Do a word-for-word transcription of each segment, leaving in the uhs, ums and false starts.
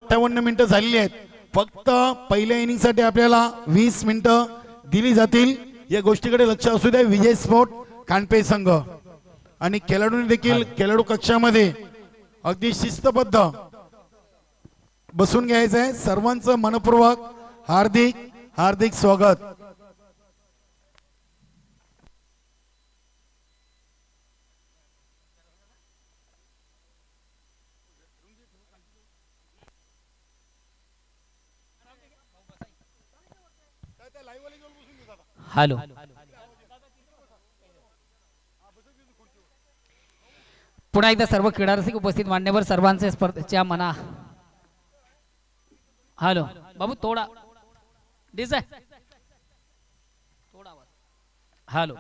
अठ्ठावन्न मिनिटं झालेली आहेत. फक्त पहिल्या इनिंग साठी आपल्याला वीस मिनिटं दिली जातील. या गोष्टीकडे लक्ष असू द्या. विजय स्पोर्ट कानपे संघ आणि खेळाडूंनी देखील खेळाडू कक्षामध्ये अगदी शिस्तबद्ध बसून घ्यायचं आहे. सर्वांचं मनपूर्वक हार्दिक हार्दिक स्वागत. हॅलो पुन्हा एकदा सर्व क्रीडा रसिक उपस्थित मान्यवर सर्वांचे स्पर्धेच्या मना. हॅलो बाबू थोडा डिझाय थोडा. हॅलो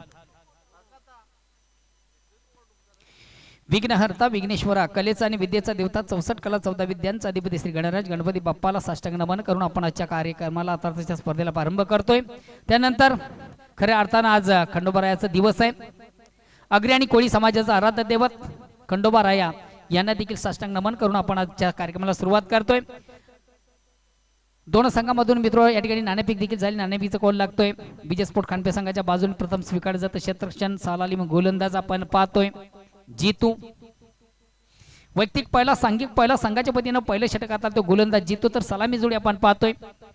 विघ्नहर्ता विघ्नेश्वरा कलेचा आणि विद्येचा देवता चौसष्ट कला चौदा विद्यांचा अधिपती श्री गणराज गणपती बाप्पाला साष्टांग नमन करून आपण आजच्या कार्यक्रमाला अर्थाच्या स्पर्धेला प्रारंभ करतोय. त्यानंतर खऱ्या अर्थानं आज खंडोबारायाचा दिवस आहे. अग्री आणि कोळी समाजाचा आराध्य दैवत खंडोबाराया यांना देखील साष्टांग नमन करून आपण आजच्या कार्यक्रमाला सुरुवात करतोय. दोन संघामधून मित्र या ठिकाणी नाणेफेक देखील झाली. नाणेफेकीचा कॉल लागतोय. विजय स्पोर्ट खानपे संघाच्या बाजूने प्रथम स्वीकारलं जातं क्षेत्ररक्षण सालाली मग गोलंदाज आपण पाहतोय जीतू. वैयक्तिक पहिला सांघिक पहिला संघाच्या पतीनं पहिलं षटक आता तो गोलंदाज जीतू. तर सलामी जोडी आपण पाहतोय.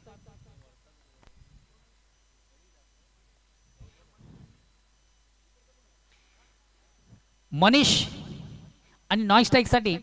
मनीष आणि नॉन स्ट्राईक साठी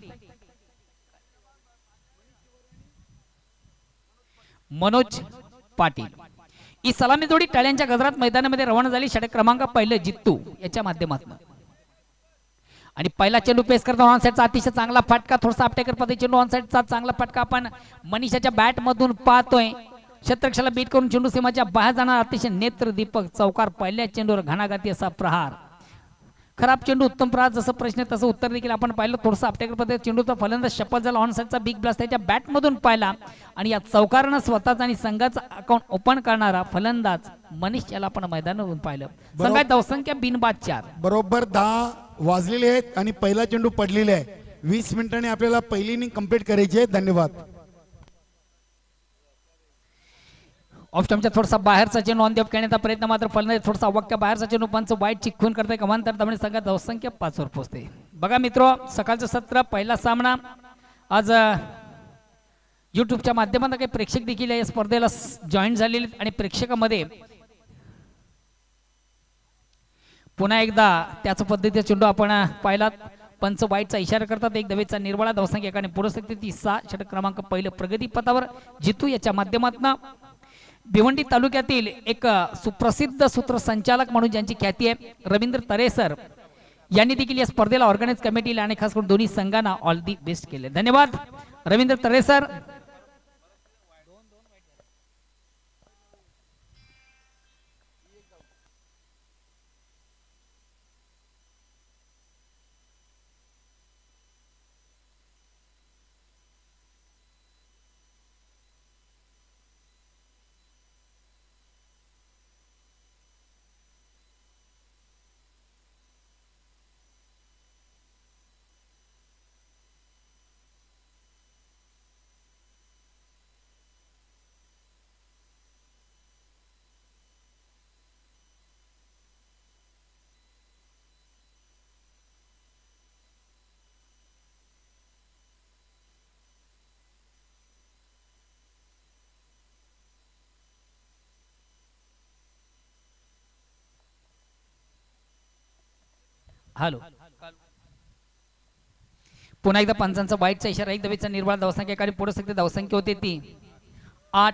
मनोज पाटील. ही सलामी जोडी टाळ्यांच्या गजरात मैदानामध्ये रवाना झाली. षटक क्रमांक पहिलं जित्तू याच्या माध्यमातून आणि पहिला चेंडू पेस करता ऑन साइडचा अतिशय चांगला फटका. थोडासा आपटेकर पद्धती चेंडू ऑन साइडचा चांगला फटका आपण मनीषाच्या बॅट मधून पाहतोय. क्षेत्ररक्षणाला बीट करून चेंडू सीमाच्या बाहेर जाणार अतिशय नेत्रदीपक चौकार. पहिल्या चेंडूवर घणाघाती असा प्रहार. खराब चेंडू उत्तम प्रहार जसं प्रश्न तसं उत्तर देखील आपण पाहिलं. थोडंसं आपटेकर पद्धती चेंडूचा फलंदाज शपथ झाला. ऑन साइडचा बिग ब्लास्ट त्याच्या बॅट मधून पाहिला आणि या चौकारानं स्वतःचा आणि संघाचा अकाउंट ओपन करणारा फलंदाज मनीष याला आपण मैदानावरून पाहिलं. संघात धावसंख्या बिनबाद चार. बरोबर दहा वाजलेले आहेत आणि पहिला चेंडू पडलेला आहे. वीस मिनिटांनी आपल्याला पहिली इनिंग कंप्लीट करायची आहे. धन्यवाद. ऑफ स्टंपच्या थोडासा बाहेरचा चेंडू ऑन दी ऑफ खेळण्याचा प्रयत्न मात्र फलंदाज थोडासा अवक्या बाहेरचा चेंडू पंच वाईट चिखून करताय. कमांतर त्यामुळे संघात धावसंख्या पाच वर पोहोचते. बघा मित्र सकाळचं सत्र पहिला सामना आज युट्यूबच्या माध्यमातून काही प्रेक्षक देखील या स्पर्धेला जॉईन झालेले आणि प्रेक्षकामध्ये पुन्हा एकदा त्याच पद्धतीचा चेंडू आपण पाहिलात. पंच वाईटचा इशारा करतात. एक दवेचा निर्वाळा धावसंख्या एकाने पुढे सकते ती सहा. षटक क्रमांक पहिलं प्रगती पथावर जितू याच्या माध्यमातून भिवंडी तालुक्यातील एक सुप्रसिद्ध सूत्रसंचालक म्हणून ज्यांची ख्याती आहे रवींद्र तरेसर यांनी देखील या स्पर्धेला ऑर्गनाइज कमिटीला आणि खास करून दोन्ही संघांना ऑल दी बेस्ट केले. धन्यवाद रवींद्र तरेसर. हॅलो पुन्हा एकदा पंचांचा वाईटचा इशारा. एक दवेचा निर्वाळ धावसंख्या एकाने पुढे सकते धावसंख्या होते ती आठ.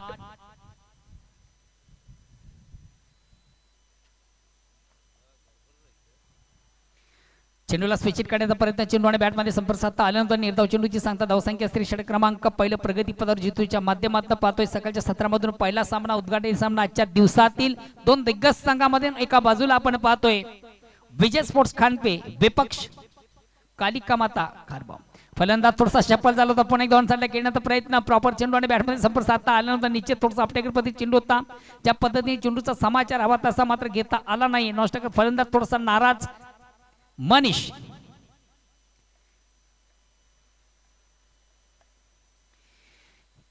चेंडूला स्विचिट काढण्याचा प्रयत्न. चेंडू आणि बॅटमध्ये संपर्क साधता आल्यानंतर निर्धाव चेंडूची सांगता धावसंख्या स्त्री षटक क्रमांक पहिलं प्रगती पदावर जितूच्या माध्यमातून पाहतोय. सकाळच्या सत्रामधून पहिला सामना उद्घाटन सामना आजच्या दिवसातील दोन दिग्गज संघामध्ये एका बाजूला आपण पाहतोय विजय स्पोर्ट्स खानपे विपक्ष कालिका माता खारबाव. फलंदाज थोडासा शफल झाला होता. पण एक दोन साईडला खेळण्याचा प्रयत्न. प्रॉपर चेंडू आणि बॅटमध्ये संपर्क साधता आल्यानंतर निश्चित थोडासा आपटेकर पद्धती चेंडू होता. ज्या पद्धतीने चेंडूचा समाचार हवा तसा मात्र घेता आला नाही. नॉस्टकर फलंदाज थोडासा नाराज. मनीष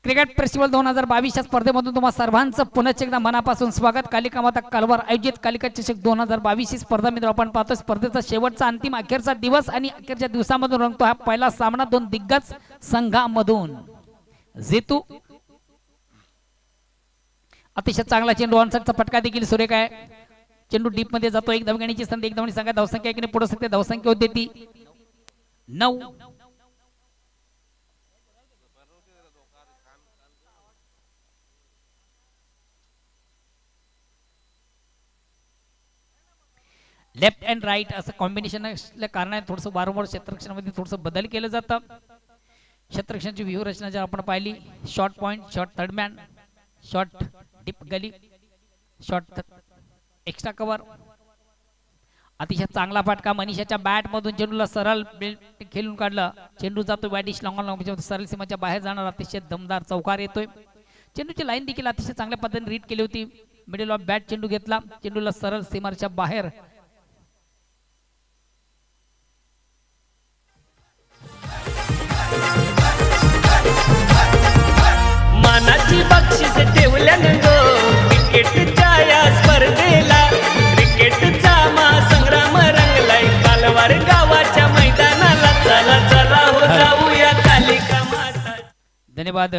क्रिकेट फेस्टिवल दोन हजार बावीस या स्पर्धेमधून तुम्हा सर्वांचं पुनश्च एकदा मनापासून स्वागत। कालिका माता कलवार आयोजित कालिका चषक दोन हजार बावीस ही स्पर्धा मित्र आपण पाहतो। स्पर्धेचा शेवटचा अंतिम अखेरचा दिवस आणि अखेरच्या दिवसामधून रंगतो हा पहिला सामना दोन दिग्गज संघामधून। जेतू अतिशय चांगला चेंडू ऑनसाइडचा फटका देखील सुरेख आहे। चेंडू डीप मध्ये जातो। एक धावगणीची संधी, एक धावणी संघा धावसंख्या एकीने पुढे सरते, धावसंख्या होते ती नऊ। लेफ्ट अँड राईट असं कॉम्बिनेशन असल्या कारणाने थोडंसं वारंवार क्षेत्ररक्षणामध्ये थोडंसं बदल केलं जातं। क्षेत्ररक्षणाची व्यूहरचना जर आपण पाहिली, short point, short third man, short deep gully, short extra cover. अतिशय चांगला फटका मनीषाच्या बॅट मधून चेंडूला सरळ खेळून काढला। चेंडू जातो बॅटिश लॉंग लॉंग सरळ सीमाच्या बाहेर जाणार अतिशय दमदार चौकार येतोय। चेंडूची लाईन देखील अतिशय चांगल्या पद्धतीने रीड केली होती। मिडल ऑफ बॅट चेंडू घेतला, चेंडूला सरळ सीमाच्या बाहेर मानाची बक्षीस ठेवल्यानं गो क्रिकेटच्या या स्पर्धेला। क्रिकेटचा महासंग्राम रंगलाय कालवार गावाच्या मैदानाला। चला चला हो जाऊया कालिका माता। धन्यवाद।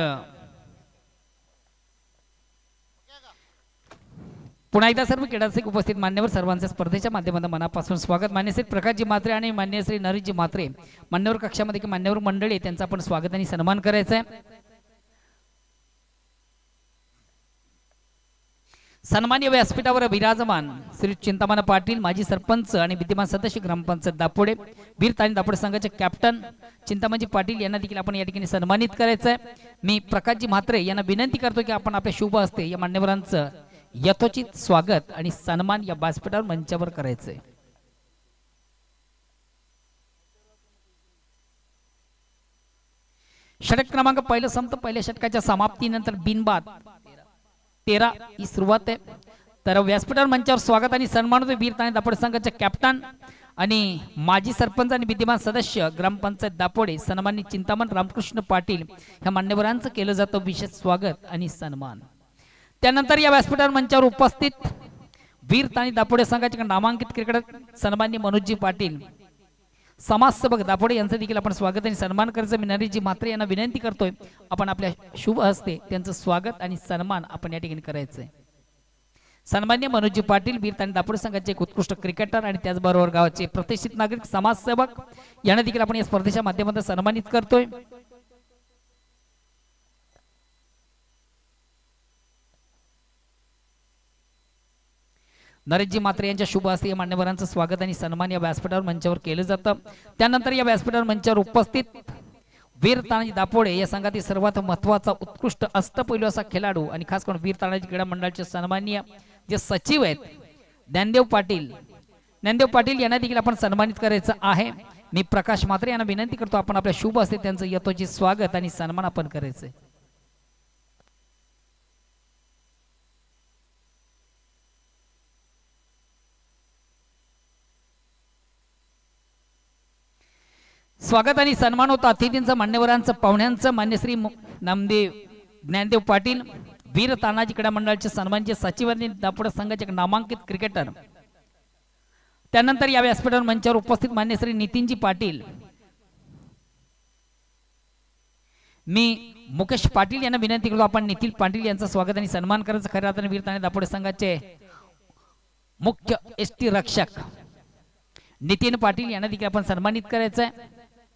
पुन्हा एकदा सर्व क्रीडारसिक उपस्थित मान्यवर सर्वांचे स्पर्धेच्या माध्यमातून मनापासून स्वागत। मान्य श्री प्रकाशजी म्हात्रे आणि मान्य श्री नरेशजी म्हात्रे मान्यवर कक्षामध्ये मान्यवर मंडळी त्यांचा आपण स्वागत आणि सन्मान करायचा आहे। सन्मान्य व्यासपीठावर विराजमान श्री चिंतामण पाटील माजी सरपंच आणि विद्यमान सदस्य ग्रामपंचायत दापोडे, वीर ताणी दापोडे संघाचे कॅप्टन चिंतामणजी पाटील यांना देखील आपण या ठिकाणी सन्मानित करायचं आहे। मी प्रकाशजी म्हात्रे यांना विनंती करतो की आपण आपल्या शुभ हस्ते या मान्यवरांचं यथोचित स्वागत आणि सन्मान या व्यासपीठावर मंचावर करायचंय। षटक क्रमांक पहिलं संपत, पहिल्या षटकाच्या समाप्तीनंतर बिनबाद तेरा ही सुरुवात आहे। तर व्यासपीठावर मंचावर स्वागत आणि सन्मान होते वीर ताणी दापोडे संघाचे कॅप्टन आणि माजी सरपंच आणि विद्यमान सदस्य ग्रामपंचायत दापोडे सन्माननीय चिंतामण रामकृष्ण पाटील ह्या मान्यवरांचं केलं जातं विशेष स्वागत आणि सन्मान। त्यानंतर या व्यासपीठावर मंचावर उपस्थित वीर ताणी दापोडे संघाचे नामांकित क्रिकेटर सन्माननीय मनोजजी पाटील समाजसेवक दापोडे यांचं देखील आपण स्वागत आणि सन्मान करायचं। मी नरेशजी म्हात्रे यांना विनंती करतोय आपण आपल्या शुभ हस्ते त्यांचं स्वागत आणि सन्मान आपण या ठिकाणी करायचंय। सन्माननीय मनोजजी पाटील वीर ताणी दापोडे संघाचे एक उत्कृष्ट क्रिकेटर आणि त्याचबरोबर गावाचे प्रतिष्ठित नागरिक समाजसेवक यांना देखील आपण या स्पर्धेच्या माध्यमातून सन्मानित करतोय। नरेशजी म्हात्रे यांच्या शुभ हस्ते मान्यवरांचं स्वागत आणि सन्मान या व्यासपीठावर मंचावर केलं जातं। त्यानंतर या व्यासपीठावर मंचावर उपस्थित वीर तानाजी दापोडे या संघातील सर्वात महत्त्वाचा उत्कृष्ट अष्टपैलू असा खेळाडू आणि खास करून वीर तानाजी क्रीडा मंडळाचे सन्माननीय जे सचिव आहेत ज्ञानदेव पाटील ज्ञानदेव पाटील यांना देखील आपण सन्मानित करायचं आहे। मी प्रकाश म्हात्रे यांना विनंती करतो आपण आपल्या शुभ हस्ते त्यांचं यथोचित स्वागत आणि सन्मान आपण करायचंय। स्वागत आणि सन्मान होता अतिथींचं मान्यवरांचं पाहुण्यांचं। मान्य श्री नामदेव ज्ञानदेव पाटील वीर तानाजी क्रीडा मंडळाचे सन्मानचे सचिव आणि दापोडे संघाचे नामांकित क्रिकेटर। त्यानंतर या व्यासपीठावर मंचावर उपस्थित मान्य श्री नितीनजी पाटील मी मुकेश पाटील यांना विनंती करतो आपण नितीन पाटील यांचं स्वागत आणि सन्मान करायचं। खऱ्या अर्थाने वीर तानाजी दापोडे संघाचे मुख्य एसटी रक्षक नितीन पाटील यांना देखील आपण सन्मानित करायचं आहे।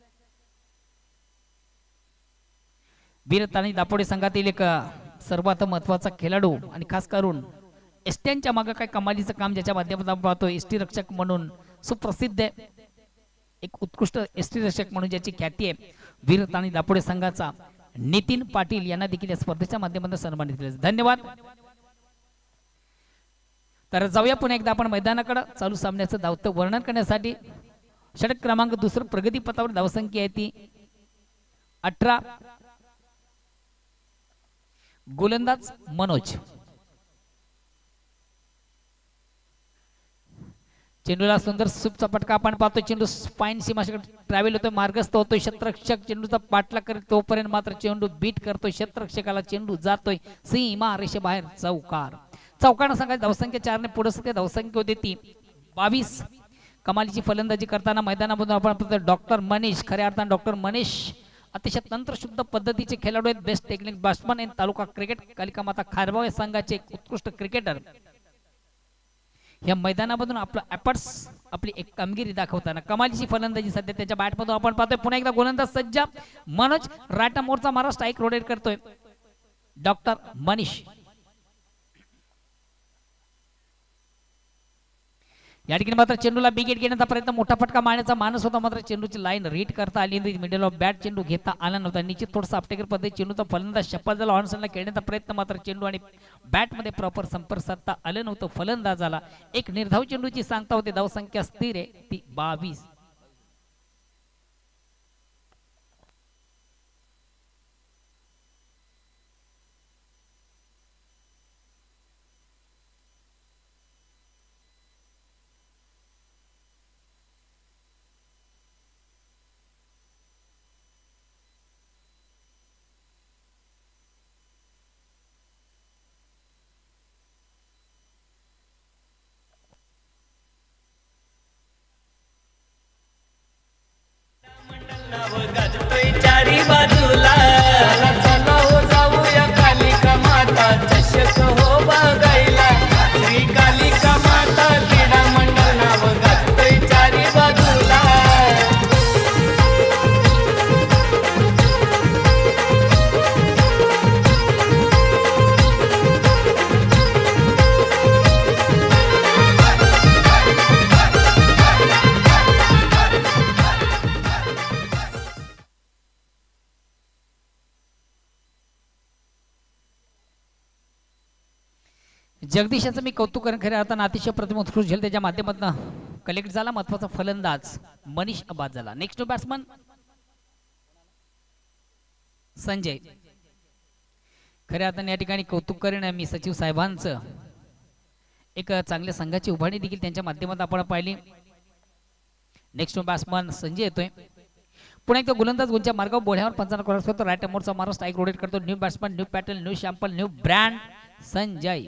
वीर तानाजी दापोडे संघातील एक सर्वात महत्त्वाचा खेळाडू आणि खास करून एसट्यांच्या मागे काय कमालीचं काम ज्याच्या माध्यमातून आपण पाहतो एसटी रक्षक म्हणून सुप्रसिद्ध आहे, एक उत्कृष्ट एसटी रक्षक म्हणून ज्याची ख्याती आहे वीर तानाजी दापोडे संघाचा नितीन पाटील यांना देखील या स्पर्धेच्या माध्यमातून सन्मानित केले। धन्यवाद। तर जाऊया पुन्हा एकदा आपण मैदानाकडे चालू सामन्याचं धावतं वर्णन करण्यासाठी। षटक क्रमांक दुसरं प्रगती पथावर धावसंख्या आहे ती अठरा। गोलंदाज मनोज। चेंडूला सुंदर सुपचा फटका आपण पाहतो. चेंडू स्पाइन सीमाशकडे ट्रॅव्हल होतोय, मार्गस्थ होतोय. क्षेत्ररक्षक चेंडूचा पाठलाग करत तोपर्यंत मात्र चेंडू बीट करतोय. क्षेत्ररक्षकाला चेंडू जातोय सीमा रेषेबाहेर. चौकार. चौकानं सांगायचं धावसंख्या चारने पुढे सध्या धावसंख्या होती ती बावीस. कमालीची फलंदाजी करताना मैदानामधून आपण पाहतो डॉक्टर मनीष, खऱ्या अर्थाने डॉक्टर मनीष अतिशय तंत्रशुद्ध पद्धतीचे खेळाडू आहेत. Best technique batsman in taluka cricket Kalika Mata Kharbav या संघाचे एक उत्कृष्ट क्रिकेटर. या मैदानामधून आपलं एफर्ट्स आपली एक कामगिरी दाखवताना कमालीची फलंदाजी सध्या त्याच्या बॅटमधून आपण पाहतोय. पुन्हा एकदा गोलंदाज सज्ज मनोज राटा मोरचा मारा स्ट्राईक रोटेट करतोय डॉक्टर मनीष. या ठिकाणी मात्र चेंडूला बिगेट घेण्याचा प्रयत्न, मोठा फटका मारण्याचा मानस होता, मात्र चेंडूची लाईन रीड करता आली नाही. मिडल ऑफ बॅट चेंडू घेता आला नव्हता. निश्चित थोडासा अपटेकर पद्धती चेंडूचा फलंदाज शपल झाला. ऑनसनला खेळण्याचा प्रयत्न, मात्र चेंडू आणि बॅट मध्ये प्रॉपर संपर्क साधता आलं नव्हतं फलंदाजाला. एक निर्धाव चेंडूची सांगता होते. धावसंख्या स्थिर आहे ती बावीस. गाजतोय चारी बाजूला. चला चला हो जाऊया कालिका माता चषक हो बघायला. श्री कालिका माता क्रीडा मंडळ नाव गाजतोय चारी बाजूला. जगदीशाचं मी कौतुक करेन. खऱ्या अर्थानं अतिशय प्रतिम उत्कृष्ट झेल त्याच्या माध्यमातून कलेक्ट झाला. महत्वाचा फलंदाज मनीष बाद झाला. Next batsman Sanjay. खऱ्या अर्थाने या ठिकाणी कौतुक करेन मी सचिव साहेबांचं. एक चांगल्या संघाची उभारणी देखील त्यांच्या माध्यमातून आपण पाहिली. नेक्स्ट बॅट्समन संजय येतोय. पुन्हा एकदा गोलंदाज गुंच्या मार्गावर बोळ्यावर पंचांना क्रॉस करतो. राईट मोरचा मारा स्ट्राईक रोटेट करतो. New batsman, new pattern, new sample, new brand Sanjay.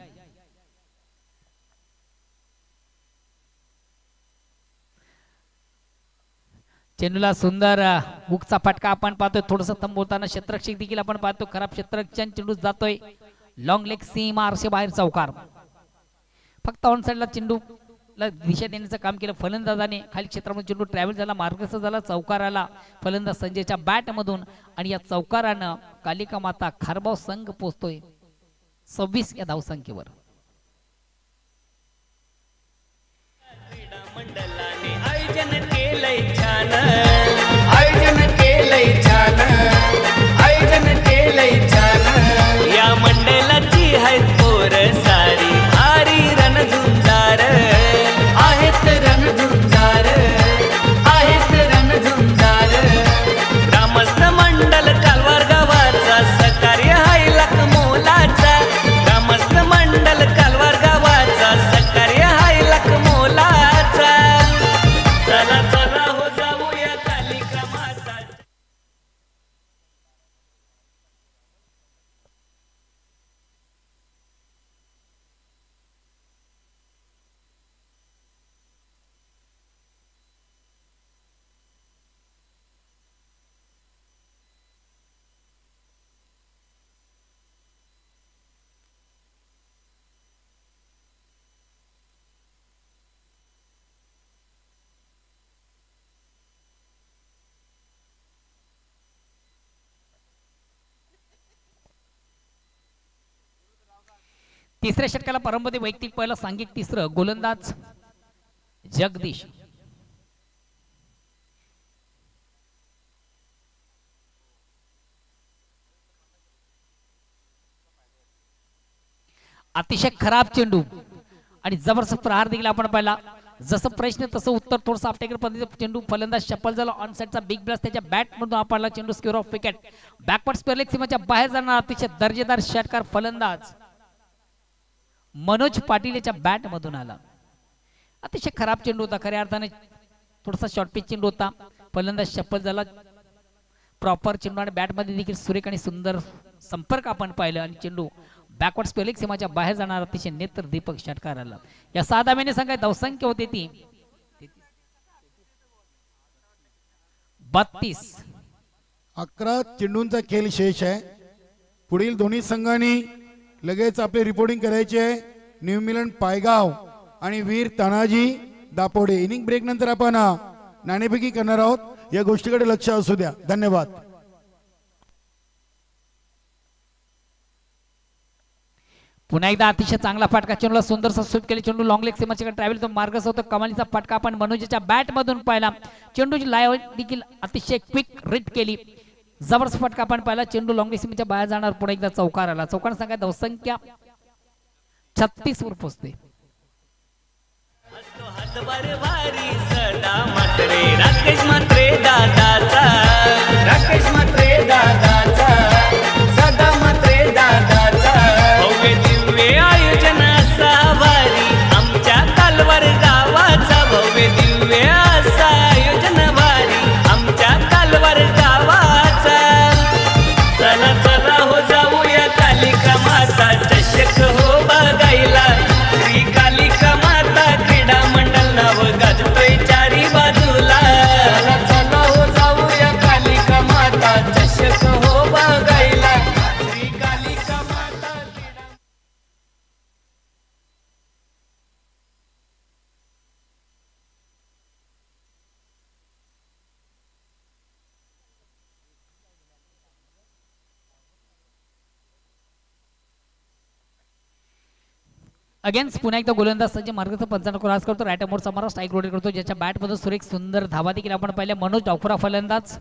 चेंडूला सुंदर हुकचा फटका आपण पाहतोय. थोडंसं थांबवताना क्षेत्ररक्षक देखील आपण पाहतो. खराब क्षेत्ररक्षण चेंडू जातोय लॉंग लेग सीमा आरशे बाहेर. चौकार. फक्त ऑन साइडला चेंडूला दिशा देण्याचं काम केलं फलंदाजाने. खाली क्षेत्रामध्ये चेंडू ट्रॅव्हल झाला, मार्गस्थ झाला, चौकार आला फलंदाज संजयच्या बॅट मधून. आणि या चौकारानं कालिका माता खारबाव संघ पोहोचतोय सव्वीस या धावसंख्येवर. मंडळाने आयोजन केलंय छान, आयोजन केलंय छान, आयोजन केलंय छान. या मंडळाची आहेत पोर सारी भारी रणझुंजार. आहेत रणझुंजार, आहेत रणझुंजार. ग्रामस्थ मंडळ कालवार गावाचा सहकार्य हाय लाख मोलाचा. ग्रामस्थ मंडळ कालवार गावाचा सहकार्य हाय लाख मोलाचा. चला चला हो जाऊया कालिका माता. तिसऱ्या षटकाला परममध्ये वैयक्तिक पहिला, सांघिक तिसरं. गोलंदाज जगदीश. अतिशय खराब चेंडू आणि जबरदस्त प्रहार देखील आपण पाहिला. जसं प्रश्न तसं उत्तर. थोडंसं आपटेकर पद्धतीचा चेंडू फलंदाज शपल झाला. ऑन साइडचा बिग ब्लास्ट त्याच्या बॅट मधून आपला चेंडू square off wicket. Backward square leg सीमाच्या बाहेर जाणार अतिशय दर्जेदार षटकार फलंदाज मनोज पाटील याच्या बॅट मधून आला. अतिशय खराब चेंडू होता खऱ्या अर्थाने थोडासा शॉर्ट पिच चेंडू होता फलंदाज चप्पल झाला प्रॉपर चेंडू आणि बॅटमध्ये देखील सुरेख आणि सुंदर संपर्क आपण पाहिलं आणि चेंडू बॅकवर्ड स्पेलिंग सीमाच्या बाहेर जाणार अतिशय नेत्र दीपक षटकार आला या सहा धाब्याने सांगाय धावसंख्या होती ती बत्तीस अकरा चेंडूंचा खेळ शेष आहे पुढील दोन्ही संघांनी लगेच आपले रिपोर्टिंग करायचे आहे न्यू मिलन पायगाव आणि वीर तानाजी दापोडे इनिंग ब्रेक नंतर आपण नाणेफेकी करणार आहोत या गोष्टीकडे लक्ष असू द्या धन्यवाद पुन्हा एकदा अतिशय चांगला फटका चेंडूला सुंदरसा स्वीप केले चेंडू लॉंग लेग सीमाच्या ट्रॅव्हल तो मार्गच होता कमालीचा फटका आपण मनोजच्या बॅट मधून पाहिला चेंडूची लाईव्ह देखील अतिशय क्विक रिट केली जबरदस्त फटका आपण पाहिला चेंडू लॉंग लेग सीमाच्या बाहेर जाणार पुढे एकदा चौकार आला चौकार सांगा धावसंख्या छत्तीस वर पोहोचते हातभार भारी सदा मात्रे राकेश मात्रे दादाचा राकेश मात्रे दादाचा सदा मात्रे दादाचा भव्य दिव्य आयोजन असा भारी आमच्या कालवार गावाचा भव्य दिव्य असा आयोजन भारी आमच्या कालवार गावाचा चला चला हो जाऊया कालिका माता चषक हो बघायला श्री कालिका माता क्रीडा मंडळ नाव गाजतोय चारी बाजूला चला चला हो जाऊया कालिका माता चषक हो बघायला श्री कालिका माता क्रीडा अगेन्स्ट पुन्हा एकदा गोलंदाज संजय मार्गचा पंचांना क्रॉस करतो राईट मोड समारा स्ट्राईक रोटेट करतो ज्याच्या बॅट मधून सुरेख सुंदर धावा देखील आपण पाहिल्या मनोज डावखुरा फलंदाज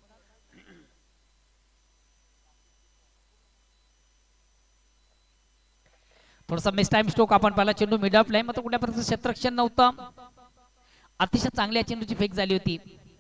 थोडासा मिस टाइम स्ट्रोक आपण पाहिला चेंडू मिड ऑफ लाईन मात्र कुठल्या प्रकारचं क्षेत्ररक्षण नव्हतं अतिशय चांगल्या चेंडूची फेक झाली होती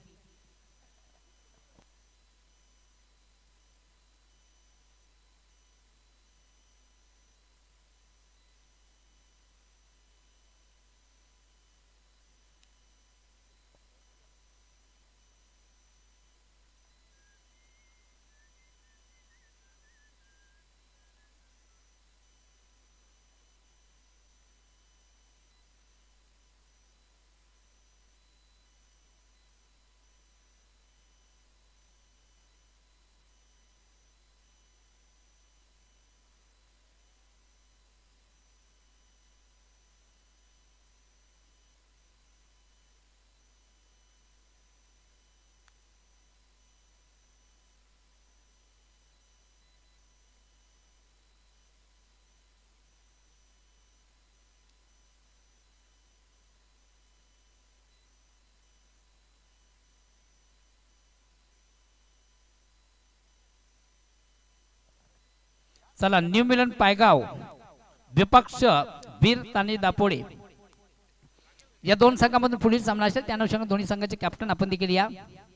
चला न्यू मिलन पायगाव विपक्ष वीर ताने दापोडे या दोन संघांमधून पुढील सामना असेल त्या अनुषंगाने दोन्ही संघाचे कॅप्टन आपण देखील या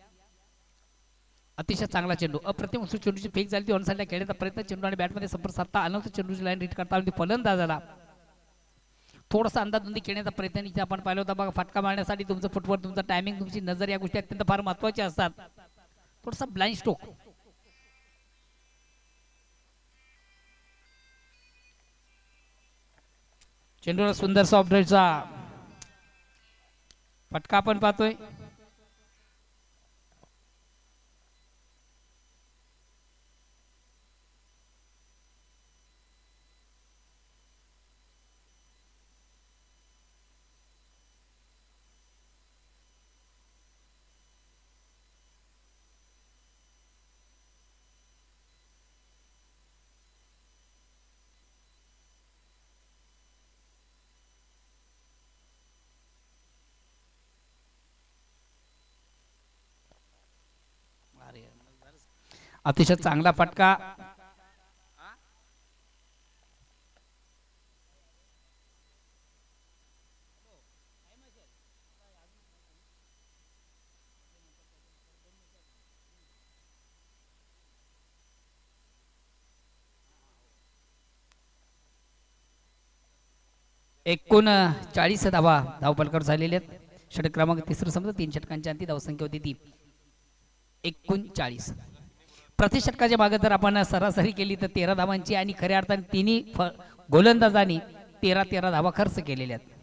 अतिशय चांगला चेंडू अप्रतिम उसू चेंडूची फेक झाली ती ऑन साईडला खेळण्याचा प्रयत्न चेंडू आणि बॅटमध्ये संपर्क साधता आला होता चेंडूची लाईन रीट करता आली फलंदाजाला थोडासा अंदाजबंदी खेळण्याचा प्रयत्न इथे आपण पाहिला होता बघा फटका मारण्यासाठी तुमचं फुटवर्क तुमचा टायमिंग तुमची नजर या गोष्टी अत्यंत फार महत्त्वाच्या असतात थोडासा ब्लाइंड स्ट्रोक चेंडूला सुंदर सॉफ्टवेअरचा फटका आपण पाहतोय अतिशय चांगला फटका एकूण चाळीस धावा धावपलकर झालेले आहेत षटक क्रमांक तिसरं समजा तीन षटकांची अंती धावसंख्या होती ती एकोणचाळीस. प्रति षटकाच्या मागे जर आपण सरासरी केली तर तेरा धावांची आणि खऱ्या अर्थाने तिन्ही गोलंदाजांनी तेरा तेरा धावा खर्च केलेल्या आहेत.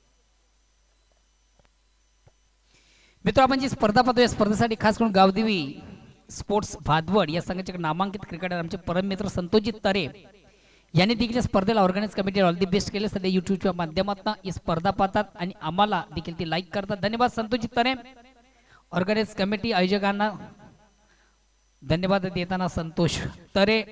मित्र आपण जी स्पर्धा पाहतो या स्पर्धेसाठी खास करून गावदेवी स्पोर्ट्स भादवड या संघाचे नामांकित क्रिकेटर आमचे परम मित्र संतोषजी तरे यांनी देखील या स्पर्धेला organise committee all the best केले. सध्या युट्यूबच्या माध्यमातून ही स्पर्धा पाहतात आणि आम्हाला देखील ती लाईक करतात. धन्यवाद संतोषजी तरे. ऑर्गनाईज कमिटी आयोजकांना धन्यवाद देताना संतोष तरे.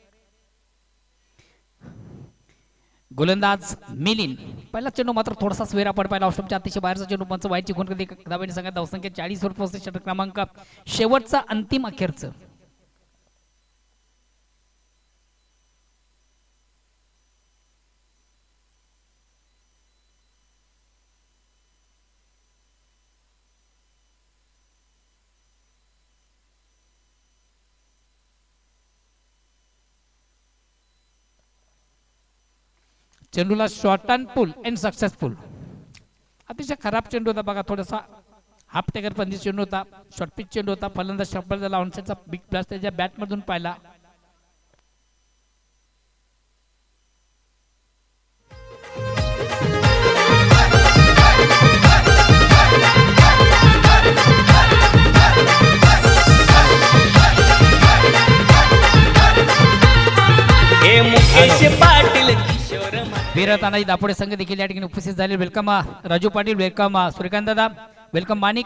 गोलंदाज मिलिंद पहिला चेंडू मात्र थोडासा स्वेरा पड पाहिला ऑप्शनच्या अतिशय बाहेरचा चेंडू पंच व्हायची गुण कधी धावांनी संघात धावसंख्या चाळीस वर पोहोचते. षटक क्रमांक शेवटचा अंतिम अखेरच चेंडूला short and pull and successful. अतिशय खराब चेंडू होता बघा थोडासा हाफ टेकर पंदी चेंडू होता शॉर्ट पिच चेंडू होता. फलंदाज शॉपर झाला ऑनसेटचा बिग ब्लास्ट त्याच्या बॅट मधून पाहिला. हे मुकेश पाटील वीर तानाजी दापोडे संघ देखील या ठिकाणी उपस्थित झाले. Welcome Raju Patil, welcome Suryakant Dada, welcome माणिक.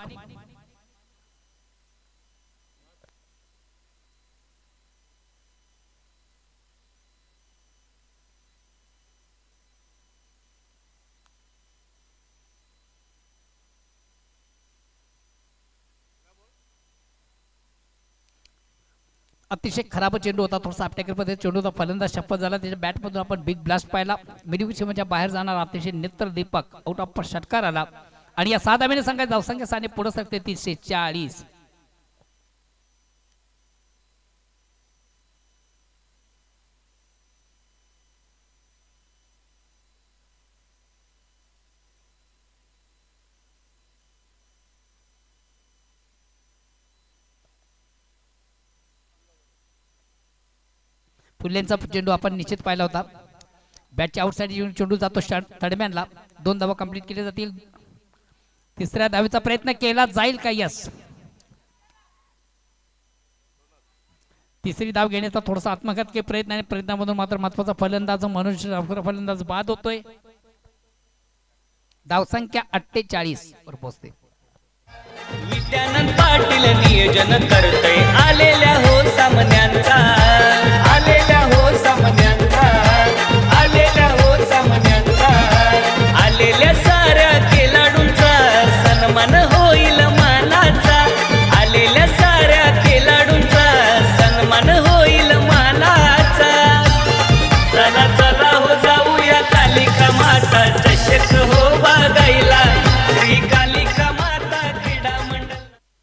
अतिशय खराब चेंडू होता थोडासा आपटेकर पद्धती चेंडू होता. फलंदाज शपथ झाला त्याच्या बॅट मधून आपण बिग ब्लास्ट पाहिला. मिडविक्षेमाच्या बाहेर जाणार अतिशय नेत्र दीपक आउट ऑफ षटकार आला आणि या सहा धाब्याने संघात धावसंख्या साने पुढे सरकते तीनशे चाळीस. फुल्यांचा चेंडू आपण निश्चित पाहिला होता. बॅटच्या आउटसाइड येऊन चेंडू जातो तडम्यानला. दोन धावा कंप्लीट केले जातील. तिसऱ्या धावेचा प्रयत्न केला जाईल का? यस. तिसरी धाव घेण्याचा थोडासा आत्मघात के प्रयत्न आणि प्रयत्नामधून मात्र महत्वाचा फलंदाज मनोज फलंदाज बाद होतोय. धावसंख्या अठ्ठेचाळीस वर पोहोचते. विद्यानंद पाटील नियोजन करतय आलेल्या हो सामन्यांचा आलेल्या हो सामन्यांचा आलेल्या हो सामन्यांचा आलेल्या साऱ्या खेळाडूंचा सन्मान होईल मानाचा आलेल्या साऱ्या खेळाडूंचा सन्मान होईल मानाचा. चला चला हो जाऊया कालिका माता चषक हो बघायला श्री कालिका माता क्रीडा मंडळ.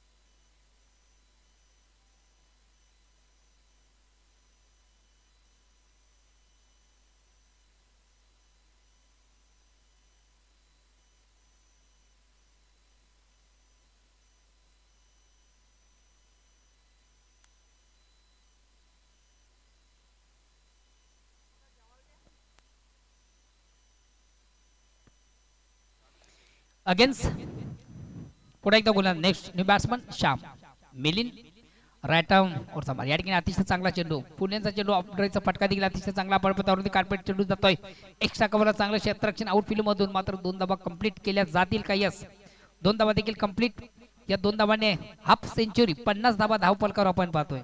अगेन्स्ट पुढे एकदा बोला. Next new batsman Shyam Milind रायटाउन और समार या ठिकाणी अतिशय चांगला चेंडू. पुण्याचा चेंडू ऑफड्राईचा फटका देखील अतिशय चांगला पडपतावरती कार्पेट चेंडू जातोय. एक्स्ट्रा कव्हरला चांगलं क्षेत्ररक्षण आउटफील्ड मधून मात्र दोन धावा कंप्लीट केल्या जातील का? यस. दोन धावा देखील कंप्लीट. या दोन धावाने हाफ सेंचुरी पन्नास धावा धावपलकावर आपण पाहतोय.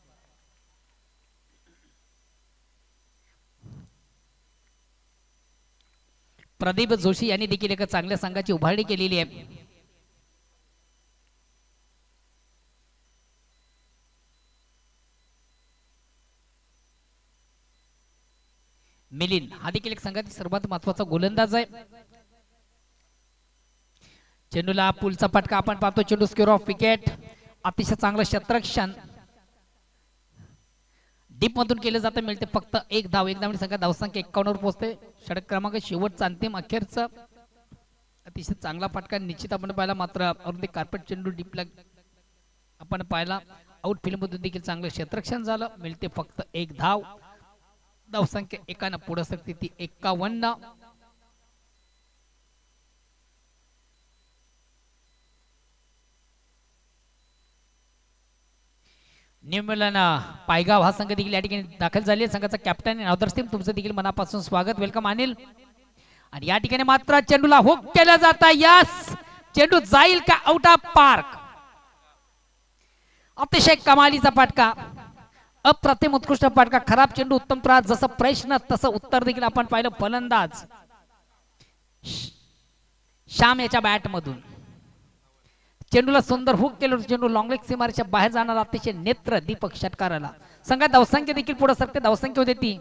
प्रदीप जोशी यांनी देखील एका चांगल्या संघाची उभारणी केलेली आहे. मिलिंद हा देखील एक संघातील सर्वात महत्वाचा गोलंदाज आहे. चेंडूला पुलचा फटका आपण पाहतो. चेंडू स्क्वेअर ऑफ विकेट. अतिशय चांगलं क्षेत्ररक्षण डीप मधून केलं जातं, मिळते फक्त एक धाव. एक धावणी संघ धावसंख्या एक्कावन्न वर पोहोचते. षटक क्रमांक शेवटचा अंतिम अखेरचा अतिशय चांगला फटका निश्चित आपण पाहिला, मात्र अगदी कार्पेट चेंडू डीपला आपण पाहिला. आउटफील्ड मधून देखील चांगलं क्षेत्ररक्षण झालं, मिळते फक्त एक धाव. धावसंख्या एकानं पुढे सरते ती एक्कावन्न. न्यूमिलन पायगाव हा संघ देखील या ठिकाणी दाखल झाले. संघाचा कॅप्टन नावदर सिंग तुमचं देखील मनापासून स्वागत, वेलकम अनिल. आणि या ठिकाणी मात्र चेंडूला हुक केला जाता. यस, चेंडू जाईल का आउट ऑफ पार्क. अतिशय कमालीचा फटका, अप्रतिम उत्कृष्ट फटका. खराब चेंडू उत्तम प्रहार, जसं प्रश्न तसं उत्तर देखील आपण पाहिलं. फलंदाज श्याम याच्या बॅट मधून चेंडूला सुंदर हुक केलं. चेंडू लॉंगलेग सीमारेच्या बाहेर जाणार, अतिशय नेत्र दीपक षटकाराला. संघात धावसंख्या देखील पुढे सरते. धावसंख्या होती ती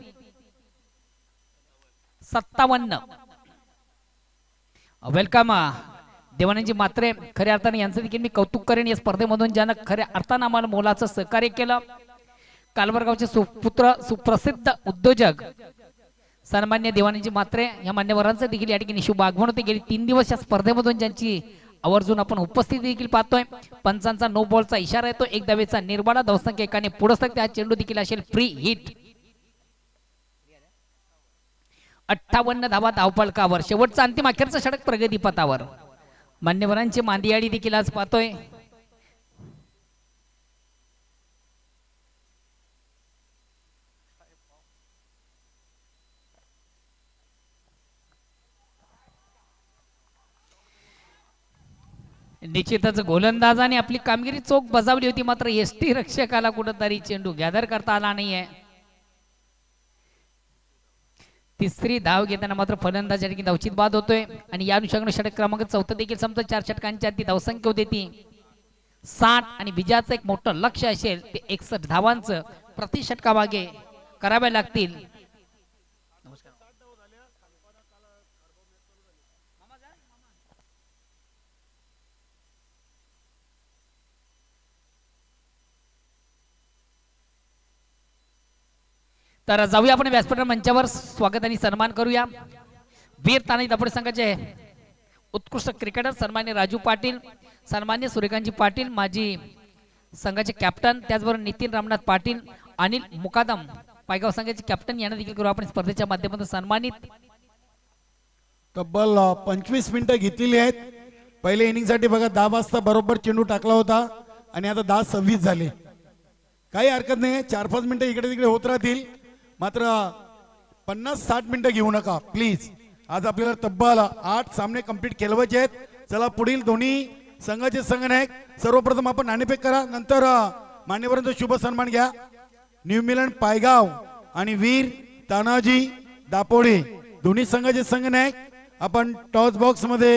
सत्तावन्न. वेलकम देवानंदजी मात्रे, खऱ्या अर्थाने यांचं देखील मी कौतुक करेन या स्पर्धेमधून, ज्यानं खऱ्या अर्थानं आम्हाला मोलाचं सहकार्य केलं. कालवरगावचे सुपुत्र सुप्रसिद्ध उद्योजक सन्मान्य देवानंदजी मात्रे या मान्यवरांचं देखील या ठिकाणी शुभ आगमन होते. गेली तीन दिवस या स्पर्धेमधून ज्यांची आवर्जून आपण उपस्थिती देखील पाहतोय. पंचांचा नो बॉलचा इशारा येतो, एक धावेचा निर्बाळा. धावसंख्या एकाने पुढे सरते. हा चेंडू देखील असेल फ्री हिट. अठ्ठावन्न धावा धावफलकावर. शेवटचा अंतिम अखेरचा षटक प्रगतीपथावर. मान्यवरांची मांदियाळी देखील आज पाहतोय. निश्चितच गोलंदाजाने आपली कामगिरी चोख बजावली होती, मात्र एसटी रक्षकाला कुठंतरी चेंडू गॅदर करता आला नाहीये. तिसरी धाव घेताना मात्र फलंदाज धावचित बाद होतोय. आणि या अनुषंगाने षटक क्रमांक चौथा देखील समजा चार षटकांच्या ती धावसंख्या होती ती साठ. आणि विजयाचं एक मोठं लक्ष असेल ते एकसष्ट धावांचं प्रति षटकामागे करावे लागतील. तर जाऊया आपण व्यासपीठ मंचावर, स्वागत आणि सन्मान करूया. वीर तानाजी दापोडे संघाचे उत्कृष्ट क्रिकेटर सन्मान्य राजू पाटील, सन्मान्य सूर्यकांतजी पाटील माजी संघाचे कॅप्टन, त्याचबरोबर नितीन रामनाथ पाटील, अनिल मुकादम पायगाव संघाचे कॅप्टन यांना देखील करू आपण स्पर्धेच्या माध्यमातून सन्मानित. तब्बल पंचवीस मिनिटं घेतलेली आहेत. पहिल्या इनिंग साठी बघा दहा वाजता बरोबर चेंडू टाकला होता आणि आता दहा सव्वीस झाले. काही हरकत नाही, चार पाच मिनिटं इकडे तिकडे होत राहतील, मात्र पन्नास साठ मिनिटं घेऊ नका प्लीज. आज आपल्याला तब्बल आठ सामने कंप्लीट केलवायचे आहेत. चला पुढील दोन्ही संघाचे संघनायक सर्वप्रथम आपण नाणेफेक करा, नंतर मान्यवरांचा शुभ सन्मान घ्या. न्यू मिलन पायगाव आणि वीर तानाजी दापोडे दोन्ही संघाचे संघनायक आपण टॉस बॉक्स मध्ये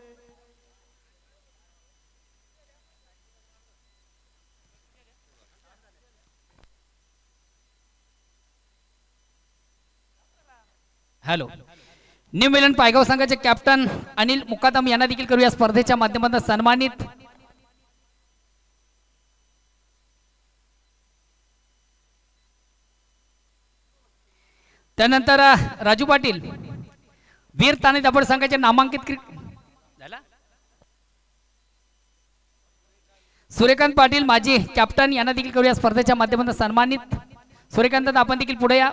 हॅलो. न्यू मिलन पायगाव संघाचे कॅप्टन अनिल मुकादम यांना देखील करूया स्पर्धेच्या माध्यमातून सन्मानित. त्यानंतर राजू पाटील वीर तानाजी दापोडे संघाचे नामांकित क्रिकेट, सूर्यकांत पाटील माजी कॅप्टन यांना देखील करूया स्पर्धेच्या माध्यमातून सन्मानित. सूर्यकांत आपण देखील पुढे या.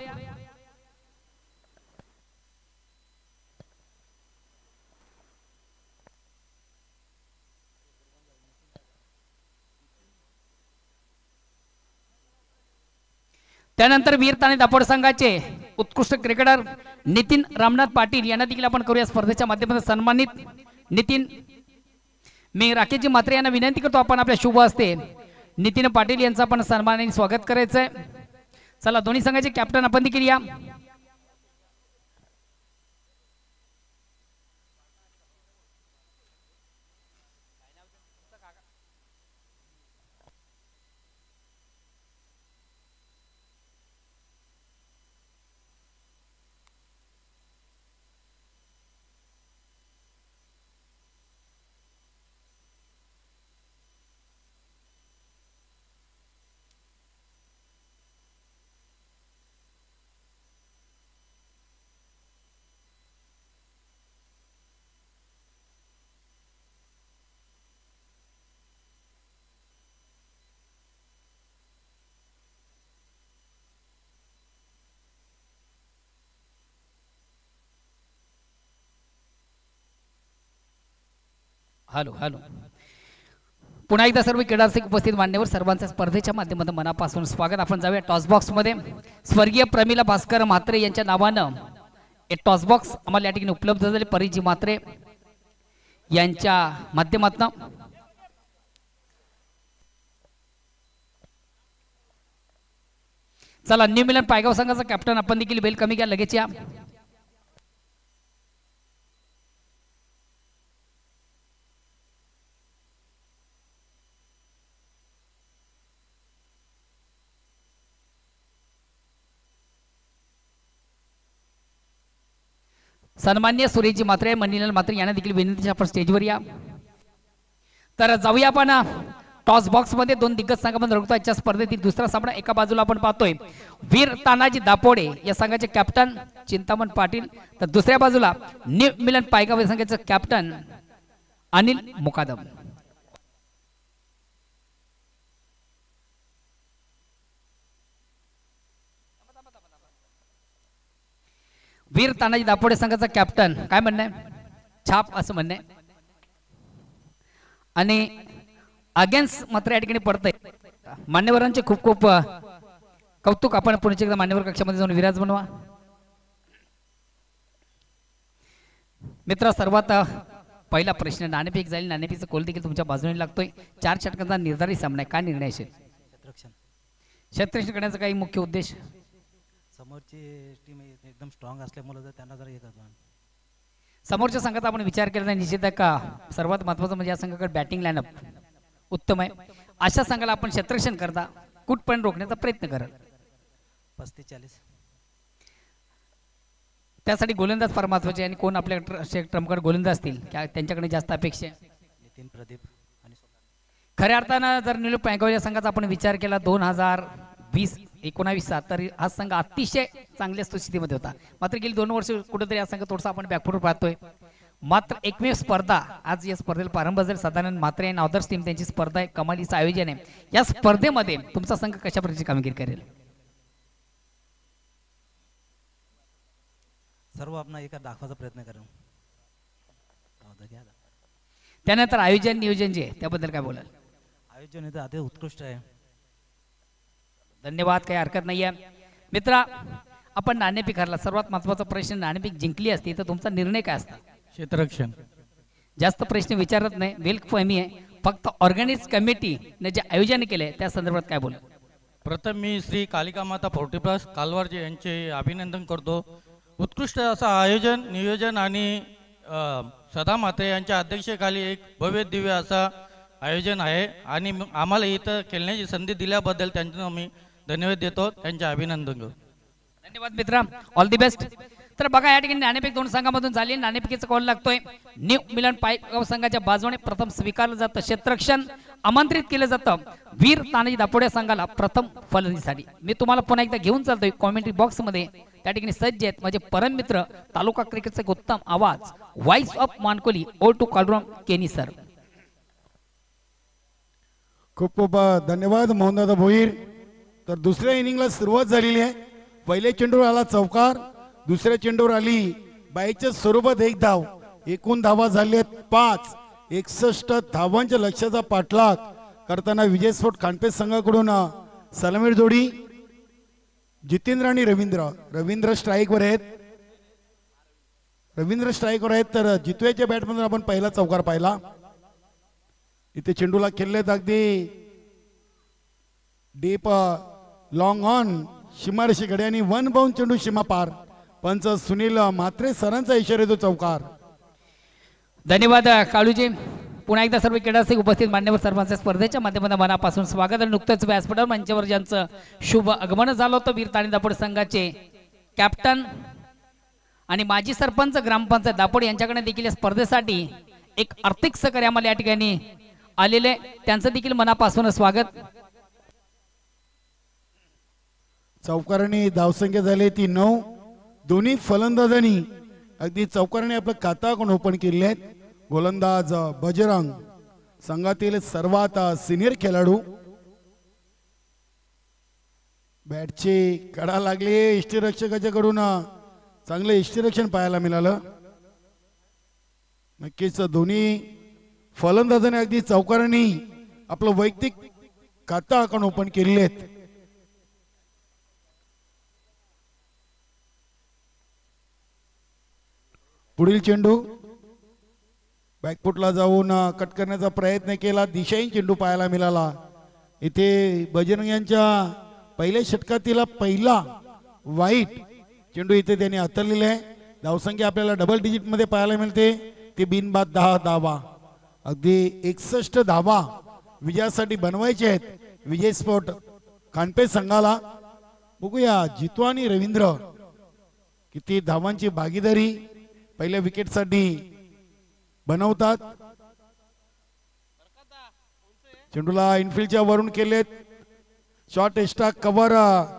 त्यानंतर वीर तानाजी दापोडे संघाचे उत्कृष्ट क्रिकेटर नितीन रामनाथ पाटील यांना देखील आपण करूया स्पर्धेच्या माध्यमातून सन्मानित. नितीन, मी राकेशजी मात्रे यांना विनंती करतो आपण आपल्या शुभ हस्ते नितीन पाटील यांचं आपण सन्मानाने स्वागत करायचंय. चला दोन्ही संघाचे कॅप्टन आपण देखील या. हॅलो हॅलो पुन्हा एकदा सर्व क्रीडा रसिक उपस्थित मान्यवर सर्वांचं स्पर्धेच्या माध्यमातून मनापासून स्वागत. आपण जाऊया टॉस बॉक्स मध्ये. स्वर्गीय प्रमिला भास्कर म्हात्रे यांच्या नावानं एक टॉस बॉक्स आम्हाला या ठिकाणी उपलब्ध झाले परिजी म्हात्रे यांच्या माध्यमातून. चला न्यू मिलन पायगाव संघाचा कॅप्टन आपण देखील बेल कमी घ्या लगेच या. सन्मान्य सुरेशजी म्हात्रे मनीलाल म्हात्रे यांना देखील विनंती आपण स्टेजवर या. तर जाऊया आपण टॉस बॉक्स मध्ये दोन दिग्गज संघामध्ये रंगताच्या स्पर्धेतील दुसरा सामना. एका बाजूला आपण पाहतोय वीर तानाजी दापोडे या संघाचे कॅप्टन चिंतामण पाटील, तर दुसऱ्या बाजूला न्यू मिलन पायगाव या संघाचे कॅप्टन अनिल मुकादम. वीर तानाजी दापोडे संघाचा कॅप्टन काय म्हणणं आहे? छाप असं म्हणणं आहे. आणि अगेन्स्ट मात्र या ठिकाणी पडतंय. मान्यवरांचे खूप खूप कौतुक. आपण पुढच्या एकदा मान्यवर कक्षामध्ये जाऊन विराज बनवा. मित्र सर्वात पहिला प्रश्न नाणेफेक जाईल. नाणेफेकीचा कोल देखील तुमच्या बाजूने लागतोय. चार षटकांचा निर्धारित सामना आहे. काय निर्णय असेल? क्षेत्ररक्षण करण्याचा काही मुख्य उद्देश? समोरची टीम एकदम स्ट्रॉंग असल्यामुळे जर त्यांना जर येतात समोरच्या संघाचा आपण विचार केला नाही निश्चित आहे का सर्वात महत्त्वाचं म्हणजे या संघाकडे बॅटिंग लाईनअप उत्तम आहे. अशा संघाला आपण क्षेत्ररक्षण करता कुठपर्यंत रोखण्याचा प्रयत्न कराल? पस्तीस चाळीस. त्यासाठी गोलंदाज फार महत्वाचे आणि कोण आपल्या ट्रम्पकडे गोलंदाज असतील त्यांच्याकडे जास्त अपेक्षा आहे? नितीन प्रदीप आणि खऱ्या अर्थानं जर निळू पायगाव या संघाचा आपण विचार केला दोन हजार वीस एकोणावीस तर हा संघ अतिशय चांगल्या स्थितीमध्ये होता. मात्र गेली दोन वर्ष कुठेतरी हा संघ थोडासा आपण बॅकफुट पाहतोय. मात्र एकमेव स्पर्धा आज या स्पर्धेला प्रारंभ झाला. साधारण मात्र आणि अदर्स टीम त्यांची स्पर्धा आहे. कमालीचं आयोजन आहे. या स्पर्धेमध्ये तुमचा संघ कशा प्रकारची कामगिरी करेल? सर्व आपण एका दाखवायचा प्रयत्न करू. त्यानंतर आयोजन नियोजन जे आहे त्याबद्दल काय बोलाल? आयोजन हे तर अति उत्कृष्ट आहे. धन्यवाद. काही हरकत नाही आहे. मित्रा आपण नाणेफेक हरला. सर्वात महत्वाचा प्रश्न नाणेफेक जिंकली असती तर तुमचा निर्णय काय असता? क्षेत्ररक्षण. जास्त प्रश्न विचारत नाही. वेल फहमी आहे. फक्त ऑर्गनाइज कमिटीने जे आयोजन केले त्या संदर्भात काय बोला? प्रथम मी श्री कालिका माता फोर्टी प्लस कालवारजी यांचे अभिनंदन करतो. उत्कृष्ट असं आयोजन नियोजन आणि सदा मात्रे यांच्या अध्यक्षतेखाली एक भव्य दिव्य असा आयोजन आहे आणि आम्हाला इथं खेळण्याची संधी दिल्याबद्दल त्यांना मी धन्यवाद देतो. त्यांचे अभिनंदन करतो. धन्यवाद मित्रा. All the best. तर बघा या ठिकाणी नाणेफेक दोन संघामधून झाली. नाणेफेकीचा कॉल लागतोय. न्यू मिलन पायगाव संघाच्या बाजूने प्रथम स्वीकारलं जातं क्षेत्ररक्षण आमंत्रित केलं जातं वीर तानाजी दापोडे संघाला प्रथम फलंदाजीसाठी. मी तुम्हाला पुन्हा एकदा घेऊन चालतोय कॉमेंट्री बॉक्स मध्ये. त्या ठिकाणी सज्ज आहेत माझे परम मित्र तालुका क्रिकेटचा एक उत्तम आवाज व्हॉइस ऑफ मानकोली ओ टू कालराम केनी सर. खूप खूप धन्यवाद मोहनदादा भोईर. तर दुसऱ्या इनिंगला सुरुवात झालेली आहे. पहिले चेंडूवर आला चौकार. दुसऱ्या चेंडूवर आली बाईच्या स्वरूपात एक धाव. एकूण धावा झाले पाच. एकसष्ट धावांच्या लक्ष्याचा पाठलाग करताना विजयस्फोट खानपे संघाकडून सलामीर जोडी जितेंद्र आणि रवींद्र. रवींद्र स्ट्राईकवर आहेत. रवींद्र स्ट्राईकवर आहेत तर जितवेच्या बॅटमधून आपण पहिला चौकार पाहिला. इथे चेंडूला खेळलेत अगदी डीप लॉंग ऑन सीमारेषेकडे आणि वन बाउंड चेंडू सीमा पार. पंच सुनील म्हात्रे सरांचा इशारा येतो चौकार. धन्यवाद काळूजी. पुन्हा एकदा सर्व क्रीडारसिक उपस्थित मान्यवर सर्वांच्या स्पर्धेच्या माध्यमातून मनापासून स्वागत. आणि नुकतंच व्यासपीठावर मंचावर ज्यांचं शुभ आगमन झालं होतं वीर तानाजी दापोडे संघाचे कॅप्टन आणि माजी सरपंच ग्रामपंचायत दापोडे यांच्याकडे देखील या स्पर्धेसाठी एक आर्थिक सहकार्य आम्हाला या ठिकाणी आलेले त्यांचं देखील मनापासून स्वागत. चौकाराने धावसंख्या झाली ती नऊ. दोन्ही फलंदाजांनी अगदी चौकाराने आपलं खाता कोण ओपन केले आहेत. गोलंदाज बजरंग संघातील सर्वात सिनियर खेळाडू. बॅटची कडा लागली. इष्टरक्षकाच्या कडून चांगलं इष्टरक्षण पाहायला मिळालं. नक्कीच दोन्ही फलंदाजाने अगदी चौकारांनी आपलं वैयक्तिक खाता अकाउंट ओपन केलेले आहेत. पुढील चेंडू बॅकफुटला जाऊन कट करण्याचा प्रयत्न केला. दिशाहीन चेंडू पाहायला मिळाला. इथे बजरंग यांच्या पहिल्या षटकातील पहिला वाईट चेंडू इथे त्यांनी हाताळलेला आहे. धावसंख्या आपल्याला डबल डिजिट मध्ये पाहायला मिळते. ते बिनबाद दहा धावा, अगदी एकसष्ट धावा विजयासाठी बनवायचे आहेत विजय स्पोर्ट खानपे संघाला. बघूया जितू आणि रवींद्र किती धावांची भागीदारी पहिल्या विकेटसाठी बनवतात. चेंडूला इनफिल्डच्या वरून केलेत. शॉर्ट एक्स्ट्रा कव्हर,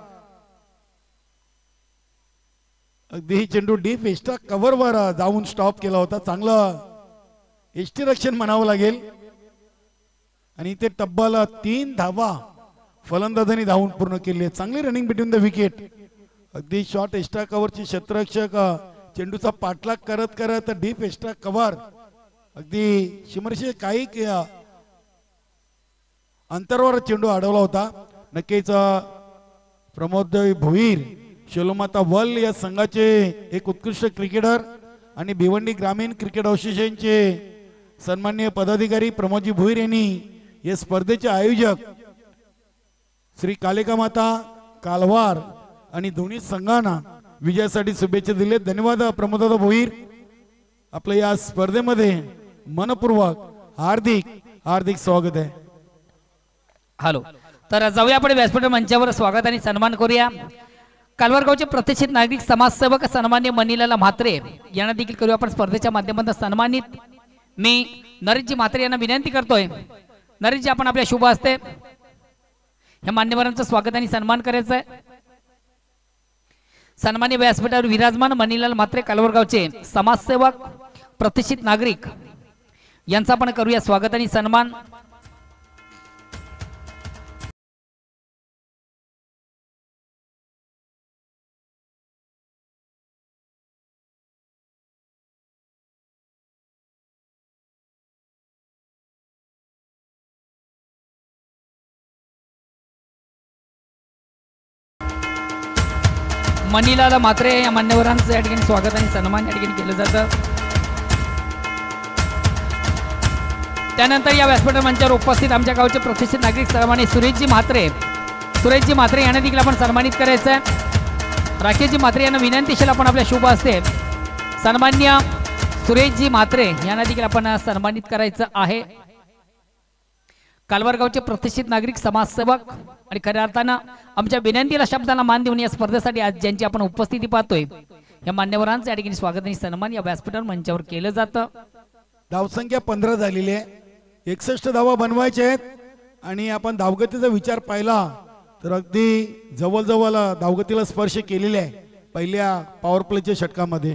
अगदी चेंडू डीप एक्स्ट्रा कव्हर वर जाऊन स्टॉप केला होता. चांगलं एष्टी रक्षण म्हणावं लागेल. आणि ते तब्बल तीन धावा फलंदाजांनी धावून पूर्ण केली आहे. चांगली रनिंग बिटवीन द विकेट. अगदी शॉर्ट एक्स्ट्रा कव्हरचे क्षेत्ररक्षक चेंडूचा पाठलाग करत करत डीप एक्स्ट्रा कव्हर अगदी शिमरशे काही अंतरावर चेंडू अडवला होता. नक्कीच प्रमोद भोईर शोलोमाता वल या संघाचे एक उत्कृष्ट क्रिकेटर आणि भिवंडी ग्रामीण क्रिकेट असोसिएशनचे सन्माननीय पदाधिकारी प्रमोदजी भोईर यांनी या स्पर्धेचे आयोजक श्री कालिका माता कालवार आणि दोन्ही संघांना विजयासाठी शुभेच्छा दिले. धन्यवाद प्रमोददादा भोईर. आपल्या या स्पर्धेमध्ये मनपूर्वक हार्दिक हार्दिक स्वागत आहे. हॅलो, तर जाऊया आपण व्यासपीठ मंचावर स्वागत आणि सन्मान करूया. कालवरगावचे प्रतिष्ठित नागरिक समाजसेवक सन्मान्य मनीलाल म्हात्रे यांना देखील करूया आपण स्पर्धेच्या माध्यमातून सन्मानित. मी नरेशजी म्हात्रे यांना विनंती करतोय, नरेशजी आपण आपल्या शुभ हस्ते ह्या मान्यवरांचं स्वागत आणि सन्मान करायचं आहे. सन्मान्य व्यासपीठावर विराजमान मनीलाल म्हात्रे कालवरगावचे समाजसेवक प्रतिष्ठित नागरिक यांचा आपण करूया स्वागत आणि सन्मान. मनीलाल म्हात्रे या मान्यवरांचं या ठिकाणी स्वागत आणि सन्मान या ठिकाणी केलं जातं. त्यानंतर या व्यासपीठ मंचावर उपस्थित आमच्या गावचे प्रतिष्ठित नागरिक सन्मान्य सुरेशजी म्हात्रे सुरेशजी म्हात्रे यांना देखील आपण सन्मानित करायचं आहे. राकेशजी म्हात्रे यांना विनंतीशील आपण आपल्या शुभ हस्ते सन्मान्य सुरेशजी म्हात्रे यांना देखील आपण सन्मानित करायचं आहे. कालवरगावचे प्रतिष्ठित नागरिक समाजसेवक आणि खऱ्या अर्थानं आमच्या विनंतीला शब्दाला मान देऊन या स्पर्धेसाठी आज ज्यांची आपण उपस्थिती पाहतोय या मान्यवरांचं या ठिकाणी स्वागत आणि सन्मान या व्यासपीठावर मंचावर केलं जातं. धावसंख्या पंधरा झालेली आहे. एकसष्ट धावा बनवायचे आहेत. आणि आपण धावगतीचा विचार पाहिला तर अगदी जवळजवळ धावगतीला स्पर्श केलेले आहे पहिल्या पॉवर प्लेच्या षटकामध्ये.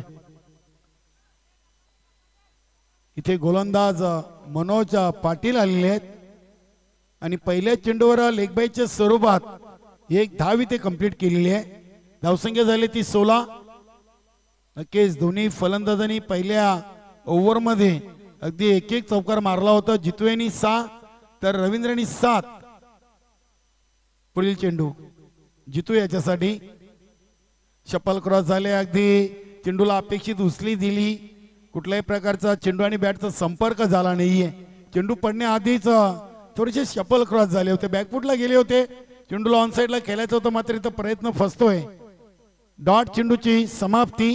इथे गोलंदाज मनोज पाटील आलेले आहेत आणि पहिल्या चेंडूवर लेगबाईच्या स्वरूपात एक धाव इथे कंप्लीट केलेली आहे. धावसंख्या झाली ती सोळा. नक्कीच दोन्ही फलंदाजांनी पहिल्या ओव्हरमध्ये अगदी एक एक चौकार मारला होता. जितू यांनी सहा तर रवींद्रनी सात. पुढील चेंडू जितू याच्यासाठी शपल क्रॉस झाले. अगदी चेंडूला अपेक्षित उचली दिली. कुठल्याही प्रकारचा चेंडू आणि बॅटचा संपर्क झाला नाहीये. चेंडू पडण्याआधीच थोडेसे शपल क्रॉस झाले होते. बॅकफुटला गेले होते. चेंडूला ऑन साइडला खेळायचं होतं मात्र इथं प्रयत्न फसतोय. डॉट चेंडूची समाप्ती.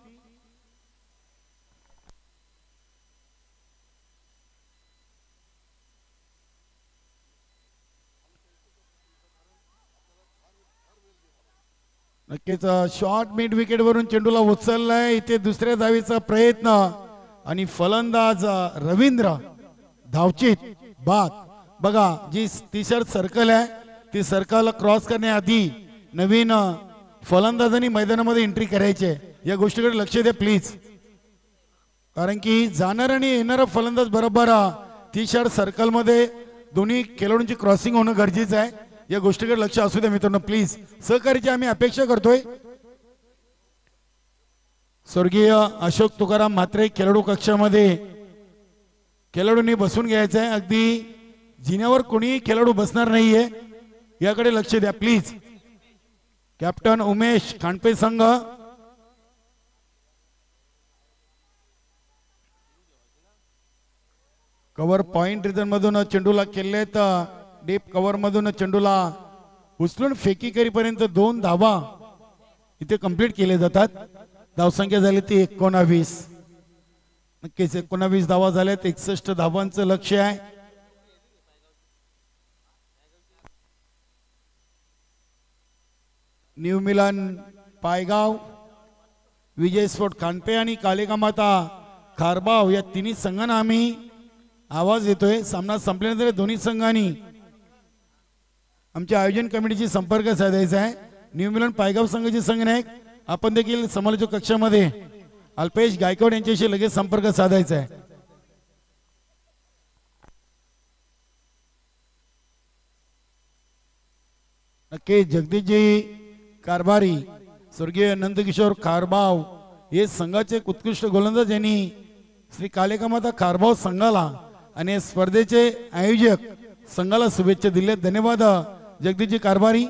नक्कीच शॉर्ट मिड विकेट वरून चेंडूला उचललाय. इथे दुसऱ्या धावीचा प्रयत्न आणि फलंदाज रवींद्र धावचित बाद. बघा जी टी शर्ट सर्कल आहे ती सर्कल क्रॉस करण्याआधी नवीन फलंदाजांनी मैदानामध्ये एंट्री करायची आहे. या गोष्टीकडे लक्ष द्या प्लीज. कारण की जाणार आणि येणारा फलंदाज बरोबर टी शर्ट सर्कल मध्ये दोन्ही खेळाडूंची क्रॉसिंग होणं गरजेचं आहे. या गोष्टीकडे लक्ष असू द्या मित्रांनो प्लीज. सहकार्याची आम्ही अपेक्षा करतोय. स्वर्गीय अशोक तुकाराम म्हात्रे खेळाडू कक्षामध्ये खेळाडूंनी बसून घ्यायचं आहे. अगदी जिन्यावर कोणीही खेळाडू बसणार नाहीये, याकडे लक्ष द्या प्लीज. कॅप्टन उमेश खांडपे संघ कव्हर पॉइंट रिझन मधून चेंडूला केलेत. डीप कव्हर मधून चेंडूला उचलून फेकी करीपर्यंत दोन धावा इथे कंप्लीट केले जातात. धावसंख्या झाली ती एकोणावीस. नक्कीच एकोणावीस धावा झाल्यात. एकसष्ट धावांचं लक्ष आहे. न्यू मिलन पायगाव, विजय स्पोर्ट खांडपे आणि कालिका माता खारबाव या तिन्ही संघांना आम्ही आवाज येतोय. सामना संपल्यानंतर दोन्ही संघांनी आमच्या आयोजन कमिटीची संपर्क साधायचा आहे. न्यू मिलन पायगाव संघाचे संघनायक आपण देखील समालोचक कक्षामध्ये अल्पेश गायकवाड यांच्याशी लगेच संपर्क साधायचा आहे. नक्की जगदीशजी कारभारी, स्वर्गीय नंदकिशोर खारबाव हे संघाचे उत्कृष्ट गोलंदाज यांनी श्री कालिका माता खारबाव संघाला आणि स्पर्धेचे आयोजक संघाला शुभेच्छा दिल्या. धन्यवाद जगदीशजी कारभारी.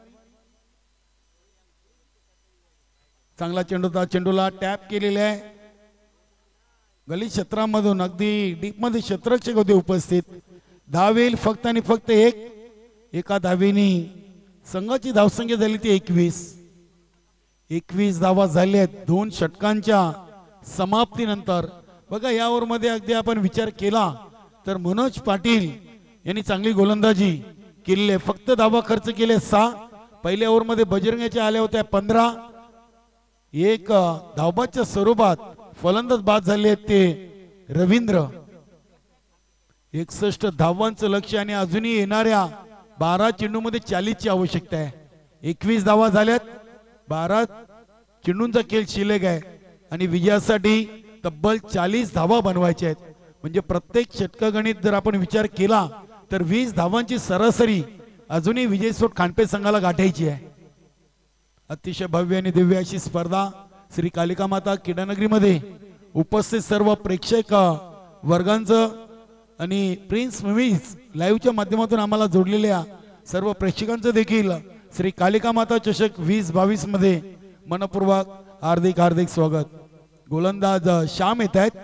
चांगला चेंडू होता. चेंडूला टॅप केलेला आहे. गली क्षेत्रामधून अगदी डीप मध्ये क्षेत्ररक्षक होते उपस्थित. धाव येईल फक्त आणि फक्त एक. एका धावेनी संघाची धावसंख्या झाली ती एकवीस. एकवीस धावा झाल्या दोन षटकांच्या समाप्तीनंतर. बघा या ओव्हर मध्ये अगदी आपण विचार केला तर मनोज पाटील यांनी चांगली गोलंदाजी केली. फक्त धावा खर्च केले सहा. पहिल्या ओव्हर मध्ये बजरंगाच्या आल्या होत्या पंधरा. एक धावबाच्या स्वरूपात फलंदाज बाद झाले आहेत ते रवींद्र. एकसष्ट धावांचं लक्ष आणि अजूनही येणाऱ्या बारा चेंडूमध्ये चाळीसची आवश्यकता आहे. एकवीस धावा झाल्यात. बारा चेंडूंचा खेळ शिल्लक आहे आणि विजयासाठी तब्बल चाळीस धावा बनवायच्या आहेत. म्हणजे प्रत्येक षटकगणित जर आपण विचार केला तर वीस धावांची सरासरी अजूनही विजय स्पोर्ट खांडपे संघाला गाठायची आहे. अतिशय भव्य आणि दिव्य अशी स्पर्धा श्री कालिका माता क्रीडानगरीमध्ये उपस्थित सर्व प्रेक्षक वर्गांचं आणि प्रिन्स मूव्हीज लाईव्हच्या माध्यमातून आम्हाला जोडलेल्या सर्व प्रेक्षकांचं देखील श्री कालिका माता चषक वीस बावीस मध्ये मनपूर्वक हार्दिक हार्दिक स्वागत. गोलंदाज श्याम येत आहेत.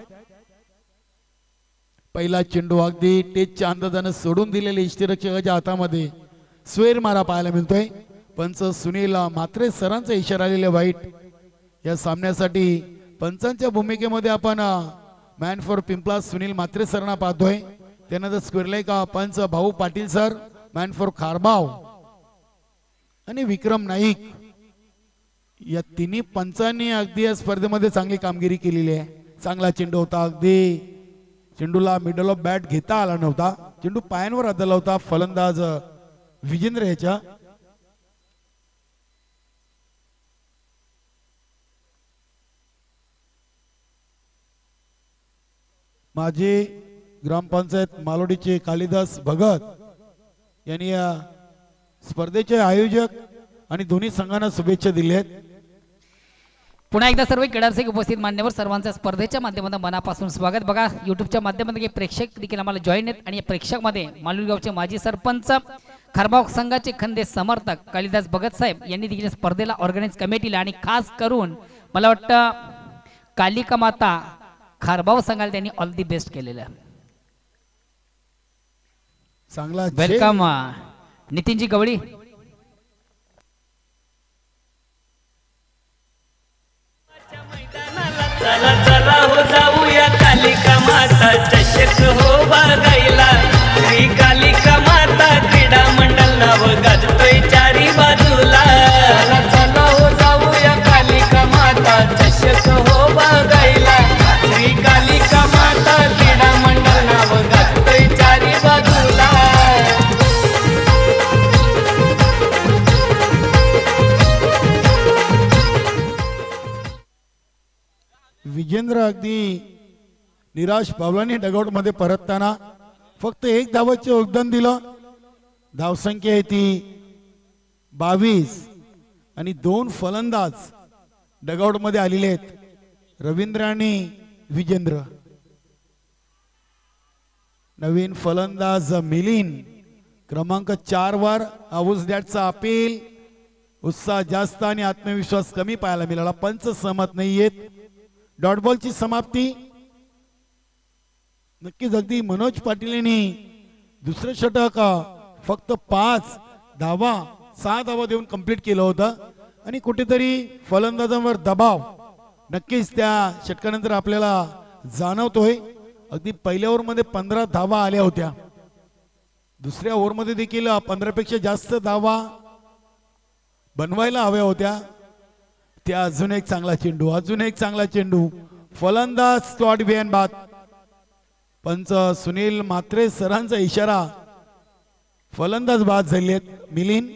पहिला चेंडू अगदी टेचच्या अंदाजानं सोडून दिलेले इष्टरक्षकाच्या हातामध्ये स्वेर मारा पाहायला मिळतोय. पंच सुनील म्हात्रे सरांचा इशारा आलेला वाईट. या सामन्यासाठी पंचांच्या भूमिकेमध्ये आपण मॅन फॉर पिंपला सुनील म्हात्रे सरांना पाहतोय. त्यानंतर स्क्वेअरलाय का पंच Bhau Patil sir, man for Kharbav आणि विक्रम नाईक. या तिन्ही पंचांनी अगदी या स्पर्धेमध्ये चांगली कामगिरी केलेली आहे. चांगला चेंडू होता. अगदी चेंडूला मिडल ऑफ बॅट घेता आला नव्हता. चेंडू पायांवर आदळला होता फलंदाज विजेंद्र याच्या. माजी ग्रामपंचायत मालोडीचे कालिदास भगत यांनी या स्पर्धेचे आयोजक आणि दोन्ही संघांना शुभेच्छा दिल्या आहेत. पुन्हा एकदा सर्व क्रीडारसिक उपस्थित मान्यवर सर्वांचं स्पर्धेच्या माध्यमातून मनापासून स्वागत. बघा युट्यूबच्या माध्यमातून काही प्रेक्षक देखील आम्हाला जॉईन आहेत आणि या प्रेक्षकमध्ये मालुरगावचे माजी सरपंच, खारबाव संघाचे खंदे समर्थक कालिदास भगत साहेब यांनी देखील स्पर्धेला ऑर्गनाइज कमिटीला आणि खास करून मला वाटतं कालिका माता खारबाव संघाला त्यांनी ऑल दी बेस्ट केलेलं. चांगला वेलकम नितीनजी गवळी. चला चला हो जाऊया कालिका माता चषक हो बघायला. श्री कालिका माता क्रीडा मंडळ नाव गाजतोय चारी बाजूला. चला चला हो जाऊया कालिका माता चषक हो बघायला. श्री कालिका माता क्रीडा मंडळ नाव गाजतोय चारी बाजूला. विजेंद्र अगदी निराश पावलाने डगआउट मध्ये परतताना फक्त एक धावाचे योगदान दिलं. धावसंख्या आहे ती बावीस आणि दोन फलंदाज डगआउट मध्ये आलेले आहेत, रवींद्र आणि विजेंद्र. नवीन फलंदाज मिलिंद क्रमांक चार वर हाऊस दॅटचा अपील. उत्साह जास्त आणि आत्मविश्वास कमी पाहायला मिळाला. पंच सहमत नाहीयेत. डॉट बॉलची समाप्ती. नक्कीच अगदी मनोज पाटील यांनी दुसरं षटक फक्त पाच धावा सहा धावा देऊन कंप्लीट केलं होतं आणि कुठेतरी फलंदाजांवर दबाव नक्कीच त्या षटकानंतर आपल्याला जाणवतोय. अगदी पहिल्या ओव्हरमध्ये पंधरा धावा आल्या होत्या. दुसऱ्या ओव्हरमध्ये देखील पंधरा पेक्षा जास्त धावा बनवायला हव्या होत्या. त्या अजून एक चांगला चेंडू अजून एक चांगला चेंडू फलंदाज स्टॉट बिहाइंड बाद. पंच सुनील म्हात्रे सरांचा इशारा. फलंदाज बाद झालेत मिलिंद.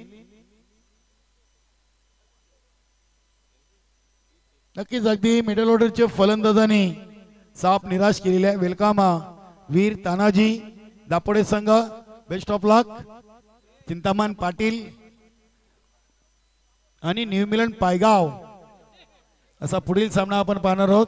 नक्कीच अगदी मिडल ऑर्डरच्या फलंदाजांनी साप निराश केलेला आहे. वेलकम वीर तानाजी दापोडे संघ. Best of luck. Chintaman Patil आणि न्यू मिलन पायगाव असा पुढील सामना आपण पाहणार आहोत.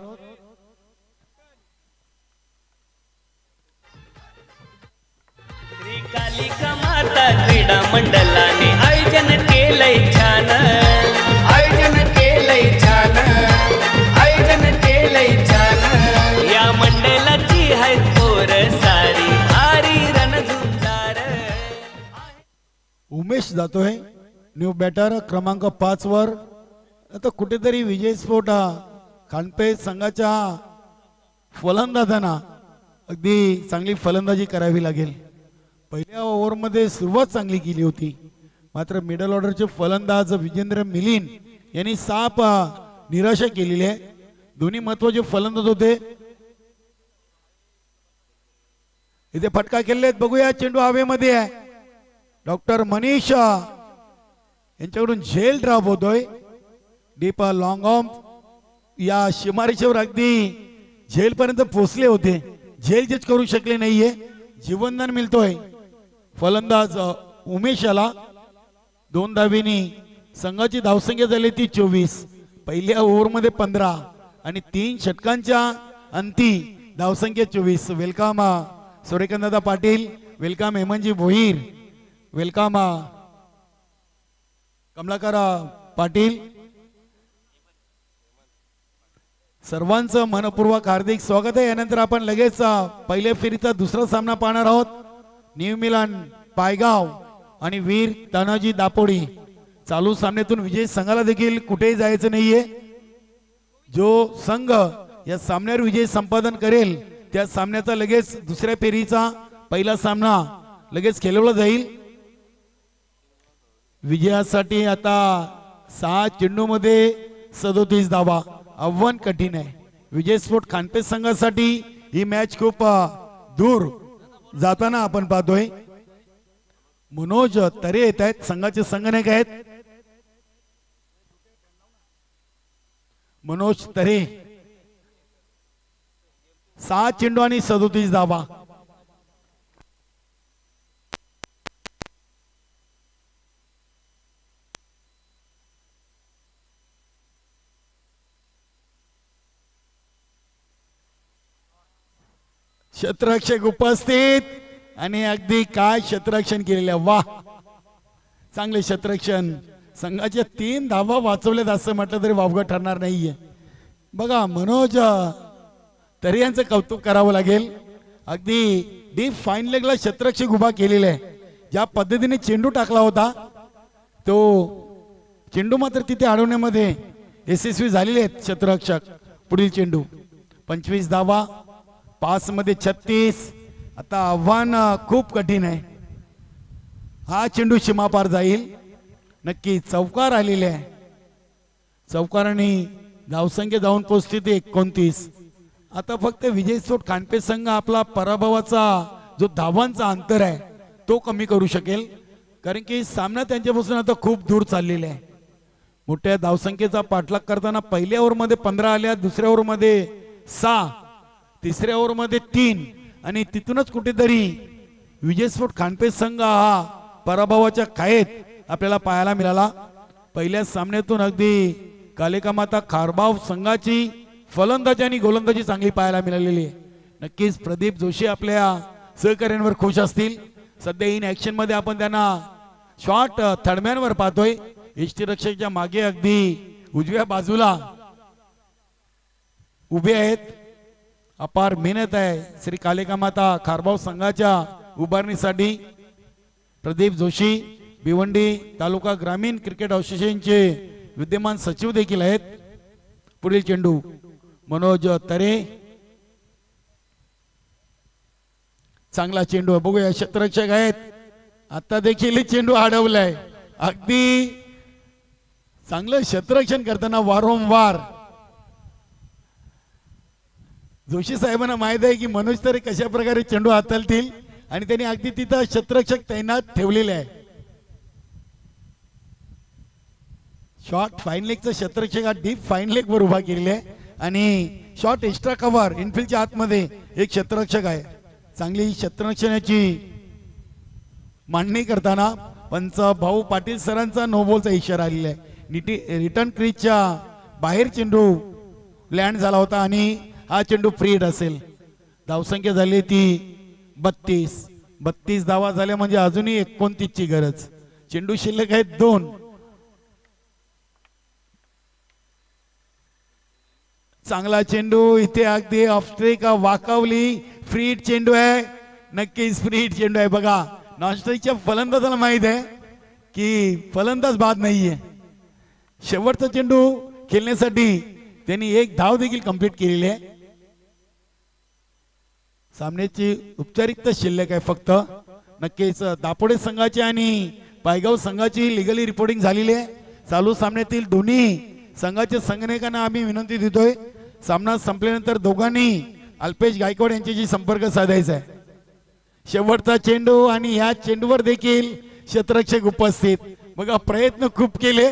श्री कालिका माता क्रीडा मंडळाने आयोजन केलंय छान. आयोजन केलंय छान. आयोजन केलंय छान. या मंडळाची आहे पोर सारी भारी रणझुंजार. उमेश जातोय न्यू बॅटर क्रमांक पाच वर. आता कुठेतरी विजय स्फोट खानपे संघाच्या फलंदाजांना अगदी चांगली फलंदाजी करावी लागेल. पहिल्या ओव्हरमध्ये सुरुवात चांगली केली होती मात्र मिडल ऑर्डरचे फलंदाज विजेंद्र मिलिंद यांनी साप निराशा केलेली आहे. दोन्ही महत्वाचे फलंदाज होते. इथे फटका केलेत. बघूया चेंडू हवेमध्ये आहे. डॉक्टर मनीष यांच्याकडून झेल ड्रॉप होतोय. डीप लॉंग ऑम या शिमारेषेवर अगदी झेल पर्यंत पोहोचले होते. झेल जेच करू शकले नाहीये. जीवनदान मिळतोय फलंदाज उमेशाला. दोन धावीनी संघाची धावसंख्या झाली ती चोवीस. पहिल्या ओव्हरमध्ये पंधरा आणि तीन षटकांच्या अंती धावसंख्या चोवीस. Welcome Suryakant Dada Patil. Welcome Hemantji Bhoir. Welcome Kamalakar Patil. सर्वांचं मनपूर्वक हार्दिक स्वागत आहे. यानंतर आपण लगेच पहिल्या फेरीचा दुसरा सामना पाहणार आहोत. न्यू मिलन पायगाव आणि वीर तानाजी दापोडी. चालू सामन्यातून विजय संघाला देखील कुठेही जायचं नाहीये. जो संघ या सामन्यावर विजय संपादन करेल त्या सामन्याचा लगेच दुसऱ्या फेरीचा पहिला सामना लगेच खेळवला जाईल. विजयासाठी आता सहा चेंडू मध्ये सदोतीस धावा. आव्हान कठीण आहे. विजय स्फोट खानपे संघासाठी ही मॅच खूप दूर जाताना आपण पाहतोय. मनोज तरे येत आहेत. संघाचे संघनायक आहेत मनोज तरे. सहा चेंडू आणि सदोतीस धावा. क्षेत्ररक्षक उपस्थित आणि अगदी काय क्षेत्ररक्षण केलेल्या. वा चांगले क्षेत्ररक्षण. संघाच्या तीन धावा वाचवल्यात असं म्हटलं तरी वावगं ठरणार नाहीये. बघा मनोज तरी यांचं कौतुक करावं लागेल. अगदी डीप फाईन लेगला क्षेत्ररक्षक उभा केलेला आहे. ज्या पद्धतीने चेंडू टाकला होता तो चेंडू मात्र तिथे अडवण्यामध्ये यशस्वी झालेले आहेत क्षेत्ररक्षक. पुढील चेंडू पंचवीस धावा. पाच मध्ये छत्तीस. आता आव्हान खूप कठीण आहे. हा चेंडू सीमापार जाईल नक्की. चौकार आलेले आहे. चौकाराने धावसंख्या जाऊन पोहोचते ते एकोणतीस. आता फक्त विजय स्फोट खानपे संघ आपला पराभवाचा जो धावांचा अंतर आहे तो कमी करू शकेल. कारण की सामना त्यांच्यापासून आता खूप दूर चाललेला आहे. मोठ्या धावसंख्येचा पाठलाग करताना पहिल्या ओव्हरमध्ये पंधरा आल्या. दुसऱ्या ओव्हरमध्ये सहा. तिसऱ्या ओव्हरमध्ये तीन. आणि तिथूनच कुठेतरी विजय स्फोट खानपे संघ हा पराभवाच्या खायेत आपल्याला पाहायला मिळाला. पहिल्या सामन्यातून अगदी कालिका माता खारबाव संघाची फलंदाजी आणि गोलंदाजी चांगली पाहायला मिळालेली आहे. नक्कीच प्रदीप जोशी आपल्या सहकार्यांवर खुश असतील. सध्या इन ऍक्शन मध्ये आपण त्यांना शॉर्ट थर्डमॅनवर पाहतोय. यष्टीरक्षकच्या मागे अगदी उजव्या बाजूला उभे आहेत. अपार मेहनत आहे श्री कालिका माता खारबाव संघाच्या उभारणीसाठी. प्रदीप जोशी भिवंडी तालुका ग्रामीण क्रिकेट असोसिएशनचे विद्यमान सचिव देखील आहेत. पुढील चेंडू मनोज तरे, चांगला चेंडू बघूया. क्षेत्ररक्षक आहेत, आता देखील चेंडू अडवलाय. अगदी चांगलं क्षेत्ररक्षण करताना वारंवार जोशी साहेबांना माहित आहे की मनोज तरे कशा प्रकारे चेंडू हाताळतील आणि त्यांनी अगदी तिथं क्षेत्ररक्षक तैनात ठेवलेले आहे. शॉर्ट फाईन लेगचं क्षेत्ररक्षक हा डीप फाईन लेग वर उभा केलेला आहे आणि शॉर्ट एक्स्ट्रा कव्हर इनफिल्डच्या आतमध्ये एक क्षेत्ररक्षक आहे. चांगली क्षेत्ररक्षणाची मांडणी करताना पंच भाऊ पाटील सरांचा नो बॉलचा इशारा आलेला आहे. निटी रिटर्न क्रीजच्या बाहेर चेंडू लँड झाला होता आणि हा चेंडू फ्री हिट असेल. धावसंख्या झाली ती बत्तीस. बत्तीस धावा झाल्या म्हणजे अजूनही एकोणतीस ची गरज. चेंडू शिल्लक आहेत दोन. चांगला चेंडू इथे अगदी ऑफस्ट्रेक वाकावली. फ्री हिट चेंडू आहे, नक्कीच फ्री हिट चेंडू आहे. बघा नॉनस्ट्राईकच्या फलंदाजाला माहित आहे की फलंदाज बाद नाहीये. शेवटचा चेंडू खेळण्यासाठी त्यांनी एक धाव देखील कंप्लीट केलेली आहे. सामन्याची औपचारिकता शिल्लक आहे फक्त. नक्कीच दापोडे संघाची आणि पायगाव संघाची लिगली रिपोर्टिंग झालेली आहे. चालू सामन्यातील दोन्ही संघाच्या संघटकांना आम्ही विनंती देतोय, सामना संपल्यानंतर दोघांनी अल्पेश गायकवाड यांच्याशी संपर्क साधायचा आहे. शेवटचा चेंडू आणि या चेंडूवर देखील क्षेत्ररक्षक उपस्थित. बघा प्रयत्न खूप केले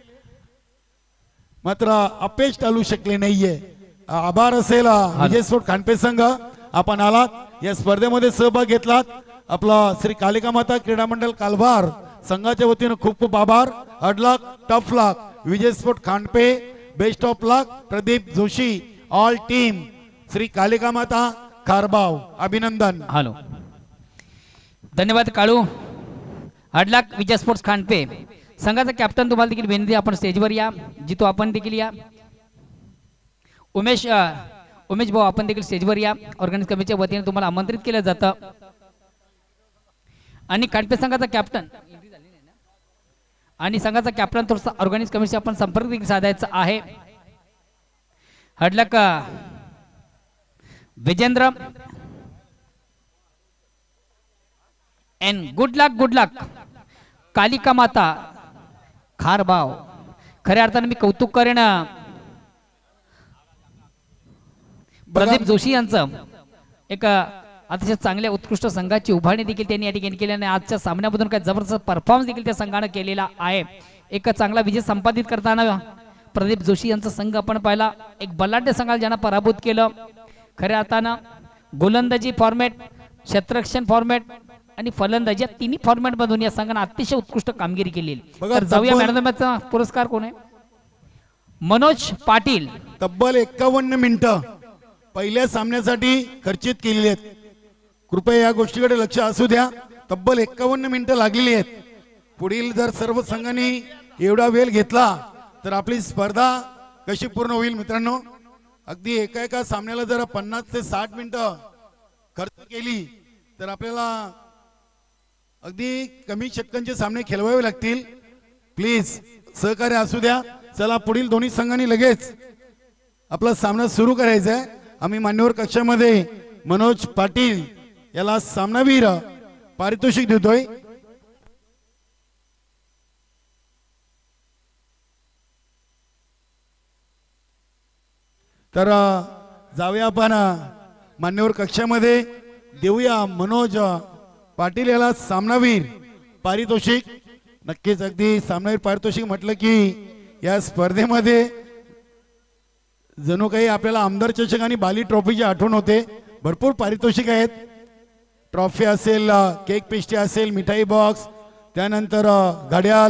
मात्र अपयश टाळू शकले नाहीये. आभार असेल विजय स्पोर्ट खानपे संघ, आपण आलात या स्पर्धेमध्ये सहभाग घेतलात. आपला श्री कालिका माता क्रीडा मंडळ कालभार संघाच्या वतीनं खूप खूप आभार. Hard luck, tough luck Vijay sport Khanpe, best of luck Pradeep Joshi, all team Shri Kalika Mata Kharbav. अभिनंदन. हॅलो, धन्यवाद काळू. हाडलाक विजय स्पोर्ट्स खानपे संघाचा कॅप्टन तुम्हाला देखील विनंती, आपण स्टेजवर या. जितो आपण देखील या. उमेश उमेश भाऊ आपण देखील स्टेजवर या. ऑर्गनाइज कमिटीच्या वतीने तुम्हाला आमंत्रित केलं जातं. आणि खानपे संघाचा कॅप्टन आणि संघाचा कॅप्टन थोडासा ऑर्गनाइज कमिटीशी आपण संपर्क देखील साधायचा आहे. Hard luck Vijendra and good luck good luck Kalika Mata Kharbav. खऱ्या अर्थाने मी कौतुक करेन प्रदीप जोशी यांचं. एक अतिशय चांगल्या उत्कृष्ट संघाची उभारणी देखील त्यांनी या ठिकाणी केली आणि आजच्या सामन्यामधून काय जबरदस्त परफॉर्मन्स देखील त्या संघाने केलेला आहे. एक चांगला विजय संपादित करताना प्रदीप जोशी यांचा संघ आपण पाहिला. एक बलाढ्य संघाला ज्यांना पराभूत केलं. खऱ्या अर्थानं गोलंदाजी फॉर्मॅट, क्षेत्ररक्षण फॉर्मॅट आणि फलंदाजी या तिन्ही फॉर्मॅट मधून या संघाने अतिशय उत्कृष्ट कामगिरी केलेली. तर जाऊया मॅन ऑफ द मॅचचा पुरस्कार कोण आहे? मनोज पाटील. तब्बल एक्कावन्न मिनिटं पहिल्या सामन्यासाठी खर्चित केलेली आहेत. कृपया या गोष्टीकडे लक्ष असू द्या. तब्बल एक्कावन्न मिनिटं लागलेली आहेत. पुढील जर सर्व संघांनी एवढा वेळ घेतला तर आपली स्पर्धा कशी पूर्ण होईल मित्रांनो. अगदी एका एका सामन्याला जर पन्नास ते साठ मिनिटं खर्च केली तर आपल्याला अगदी कमी षटकांचे सामने खेळवावे लागतील. प्लीज सहकार्य असू द्या. चला पुढील दोन्ही संघांनी लगेच आपला सामना सुरू करायचा आहे. आम्ही मान्यवर कक्षामध्ये मनोज पाटील याला सामनावीर पारितोषिक देतोय. तर जाऊया आपण मान्यवर कक्षामध्ये देऊया मनोज पाटील याला सामनावीर पारितोषिक. नक्कीच अगदी सामनावीर पारितोषिक म्हटलं की या स्पर्धेमध्ये जणू काही आपल्याला आमदार चषक आणि बाली ट्रॉफीची आठवण होते. भरपूर पारितोषिक आहेत. ट्रॉफी असेल, केक पेस्ट्री असेल, मिठाई बॉक्स, त्यानंतर घड्याळ.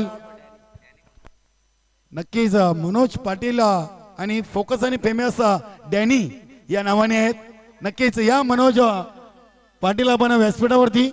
नक्कीच मनोज पाटील आणि फोकस आणि फेमस डॅनी या नावाने आहेत. नक्कीच या मनोज पाटील आपण व्यासपीठावरती.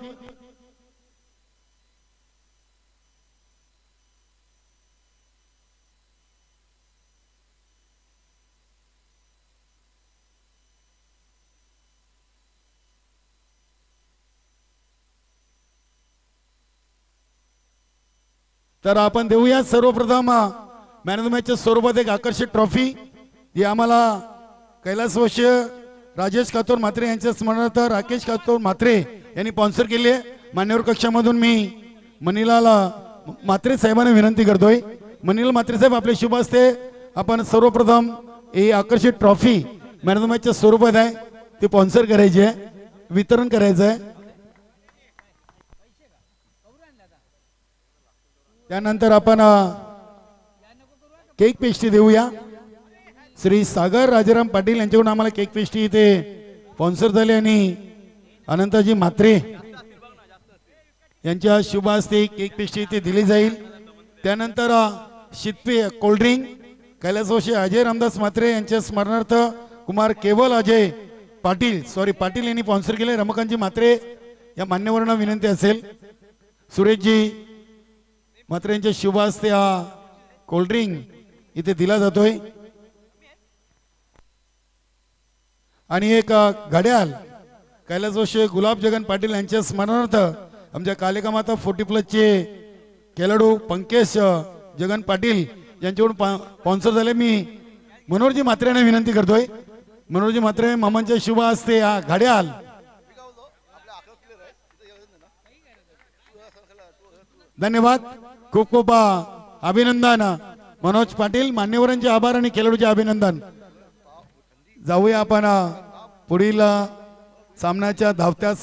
तर आपण देऊया सर्वप्रथम मॅन ऑफ द मॅचच्या स्वरूपात एक आकर्षक ट्रॉफी जी आम्हाला कैलासवासी राजेश कातोर म्हात्रे यांच्या स्मरणार्थ राकेश कातोर म्हात्रे यांनी स्पॉन्सर केली आहे. मान्यवर कक्षामधून मी मनीलाल म्हात्रे साहेबांना विनंती करतोय. मनीलाल म्हात्रे साहेब आपले शुभ हस्ते आपण सर्वप्रथम ही आकर्षक ट्रॉफी मॅन ऑफ द मॅचच्या स्वरूपात आहे ती स्पॉन्सर करायची आहे, वितरण करायचं आहे. त्यानंतर आपण केक पेस्ट्री देऊया. श्री सागर राजाराम पाटील यांच्याकडून आम्हाला केक पेस्ट्री इथे स्पॉन्सर झाले आणि अनंतजी म्हात्रे यांच्या शुभ हस्ते केक पेस्ट्री इथे दिली जाईल. त्यानंतर शितपे कोल्ड्रिंक कैलासवासी अजय रामदास म्हात्रे यांच्या स्मरणार्थ कुमार केवल अजय पाटील सॉरी पाटील यांनी स्पॉन्सर केले. रमाकांतजी म्हात्रे या मान्यवरांना विनंती असेल. सुरेशजी म्हात्रे यांच्या शुभ हस्ते हा कोल्ड्रिंक इथे दिला जातोय आणि एक घड्याळ कैलासवासी गुलाब जगन पाटील यांच्या स्मरणार्थ आमच्या कालिका माता फोर्टी प्लसचे खेळाडू पंकज जगन पाटील यांच्याकडून स्पॉन्सर झाले. मी मनोहरजी म्हात्रे यांना विनंती करतोय. मनोहरजी म्हात्रे मामांच्या शुभ हस्ते हा घड्याळ धन्यवाद. खूप खूप अभिनंदन मनोज पाटील. मान्यवरांचे आभार आणि खेळाडूचे अभिनंदन. जाऊया आपण पुढील सामन्याच्या धावत्या